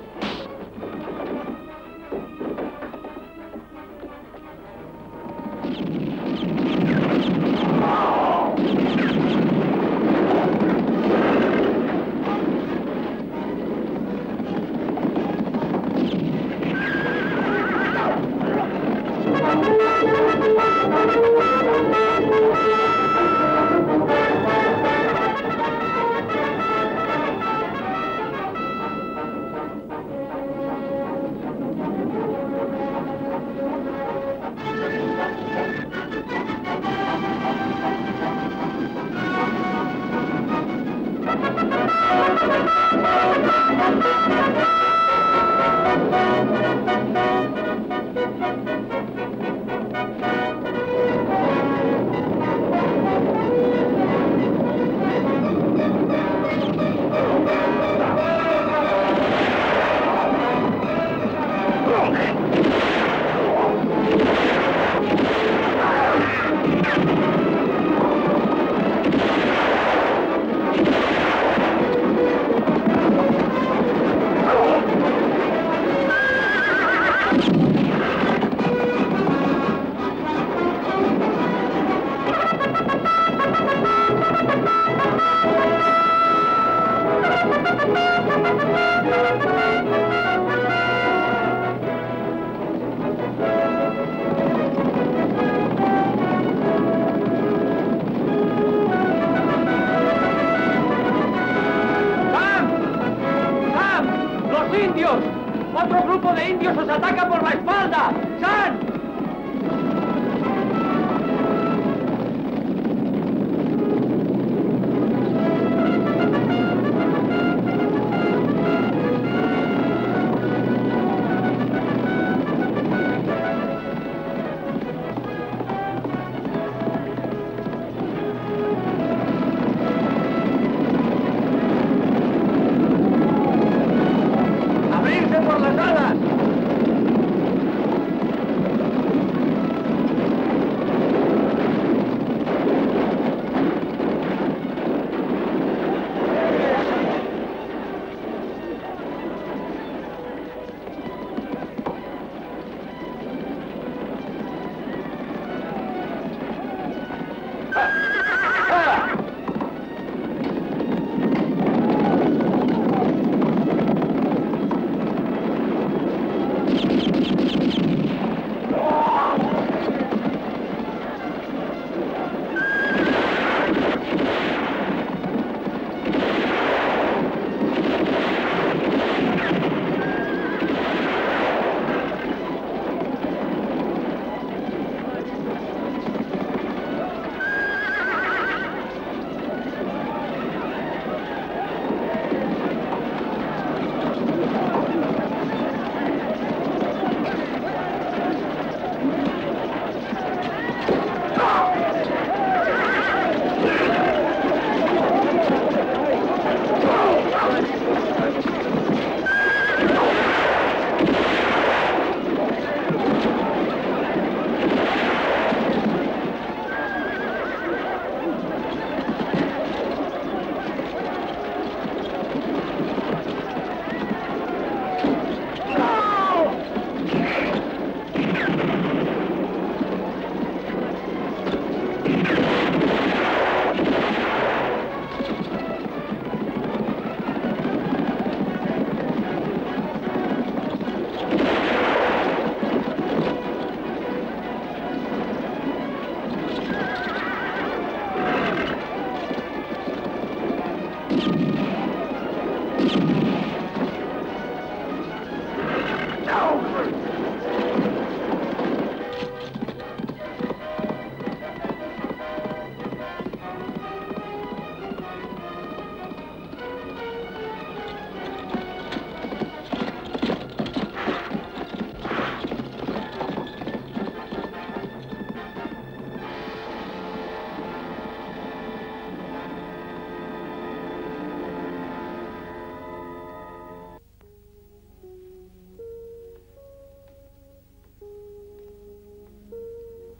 ¡Otro grupo de indios os ataca por la espalda! ¡San!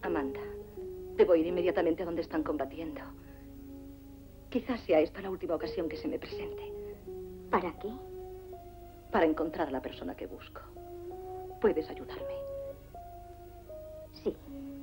Amanda, debo ir inmediatamente a donde están combatiendo. Quizás sea esta la última ocasión que se me presente. ¿Para qué? Para encontrar a la persona que busco. ¿Puedes ayudarme? Sí.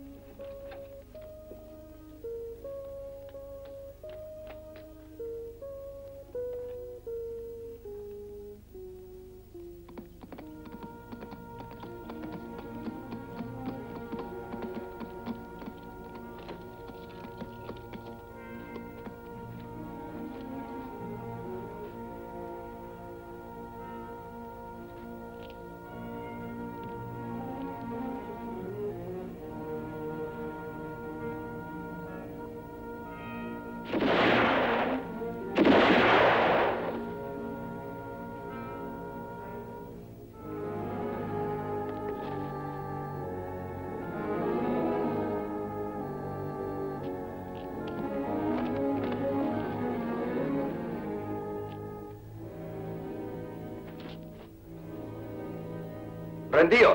¡Rendíos!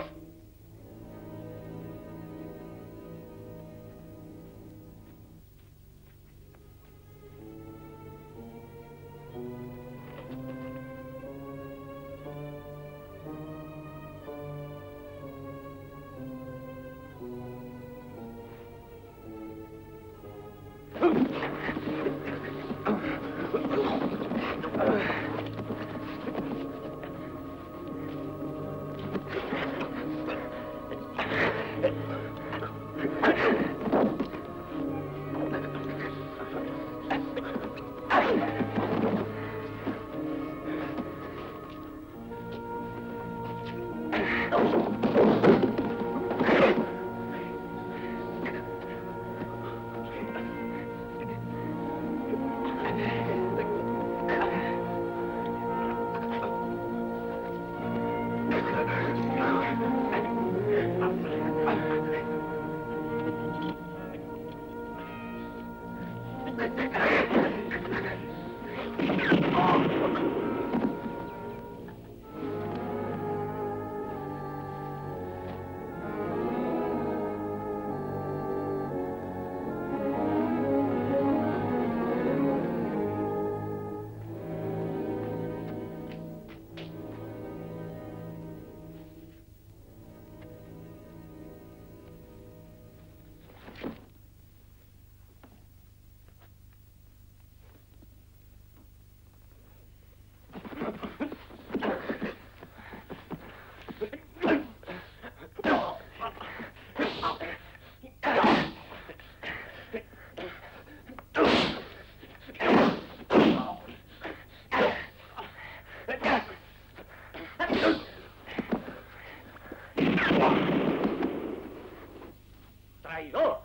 ¡Traidor!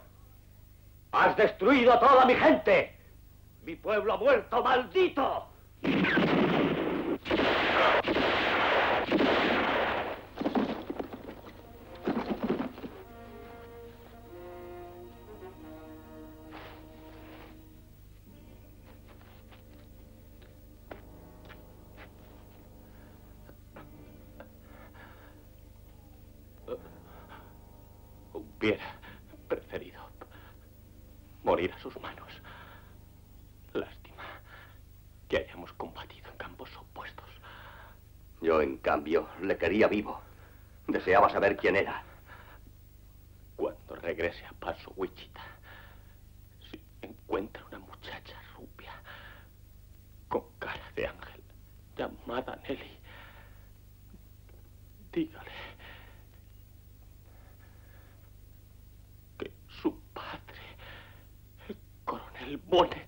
¡Has destruido a toda mi gente! ¡Mi pueblo ha muerto, maldito! Hubiera preferido morir a sus manos. Lástima que hayamos combatido en campos opuestos. Yo, en cambio, le quería vivo. Deseaba saber quién era. Cuando regrese a Paso Wichita, si encuentra una muchacha rubia con cara de ángel llamada Nelly, dígale que su padre, el coronel Bonnet,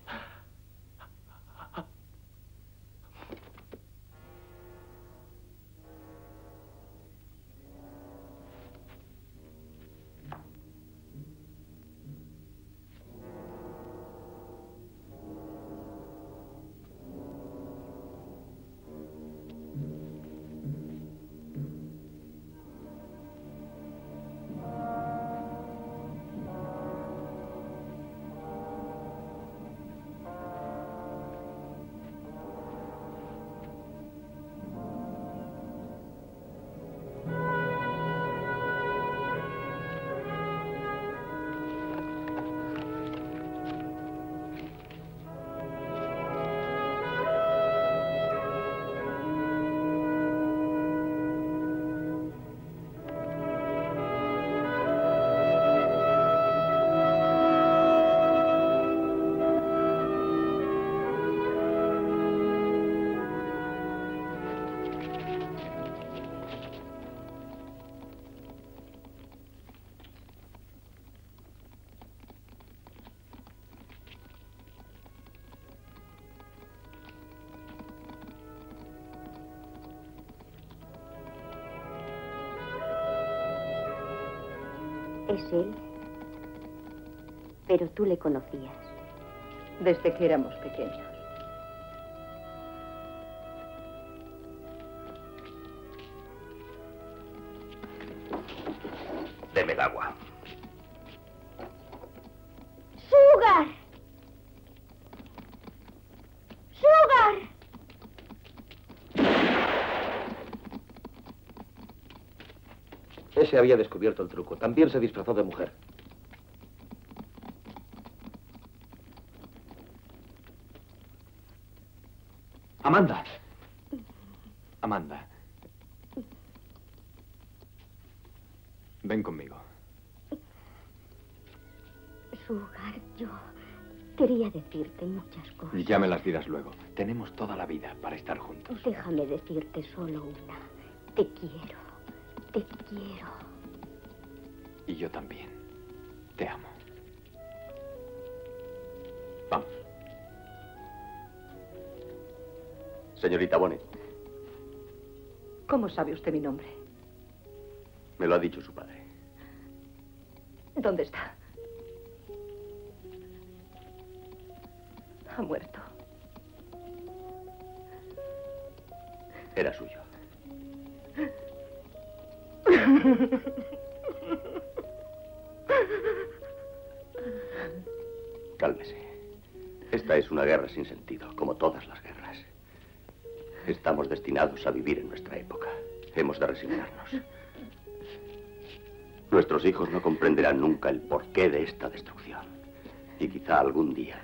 Es él. Pero tú le conocías. Desde que éramos pequeños. Deme el agua. ¡Sugar! ¡Sugar! Ese había descubierto el truco. También se disfrazó de mujer. Amanda. Amanda. Ven conmigo. Sugar, yo quería decirte muchas cosas. Ya me las dirás luego. Tenemos toda la vida para estar juntos. Déjame decirte solo una. Te quiero. Te quiero. Y yo también. Te amo. Vamos. Señorita Bonnet. ¿Cómo sabe usted mi nombre? Me lo ha dicho su padre. ¿Dónde está? Ha muerto. Era suyo. Cálmese. Esta es una guerra sin sentido, como todas las guerras. Estamos destinados a vivir en nuestra época. Hemos de resignarnos. Nuestros hijos no comprenderán nunca el porqué de esta destrucción. Y quizá algún día,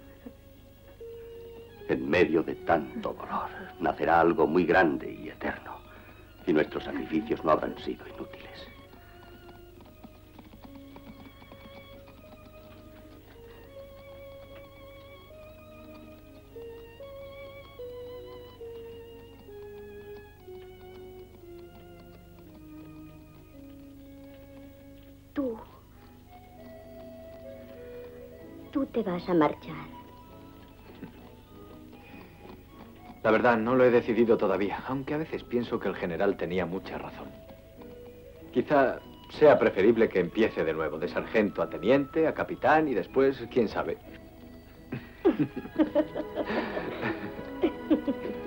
en medio de tanto dolor, nacerá algo muy grande y eterno. Y nuestros sacrificios no habrán sido inútiles. Tú... Tú te vas a marchar. La verdad, no lo he decidido todavía, aunque a veces pienso que el general tenía mucha razón. Quizá sea preferible que empiece de nuevo, de sargento a teniente, a capitán y después, quién sabe.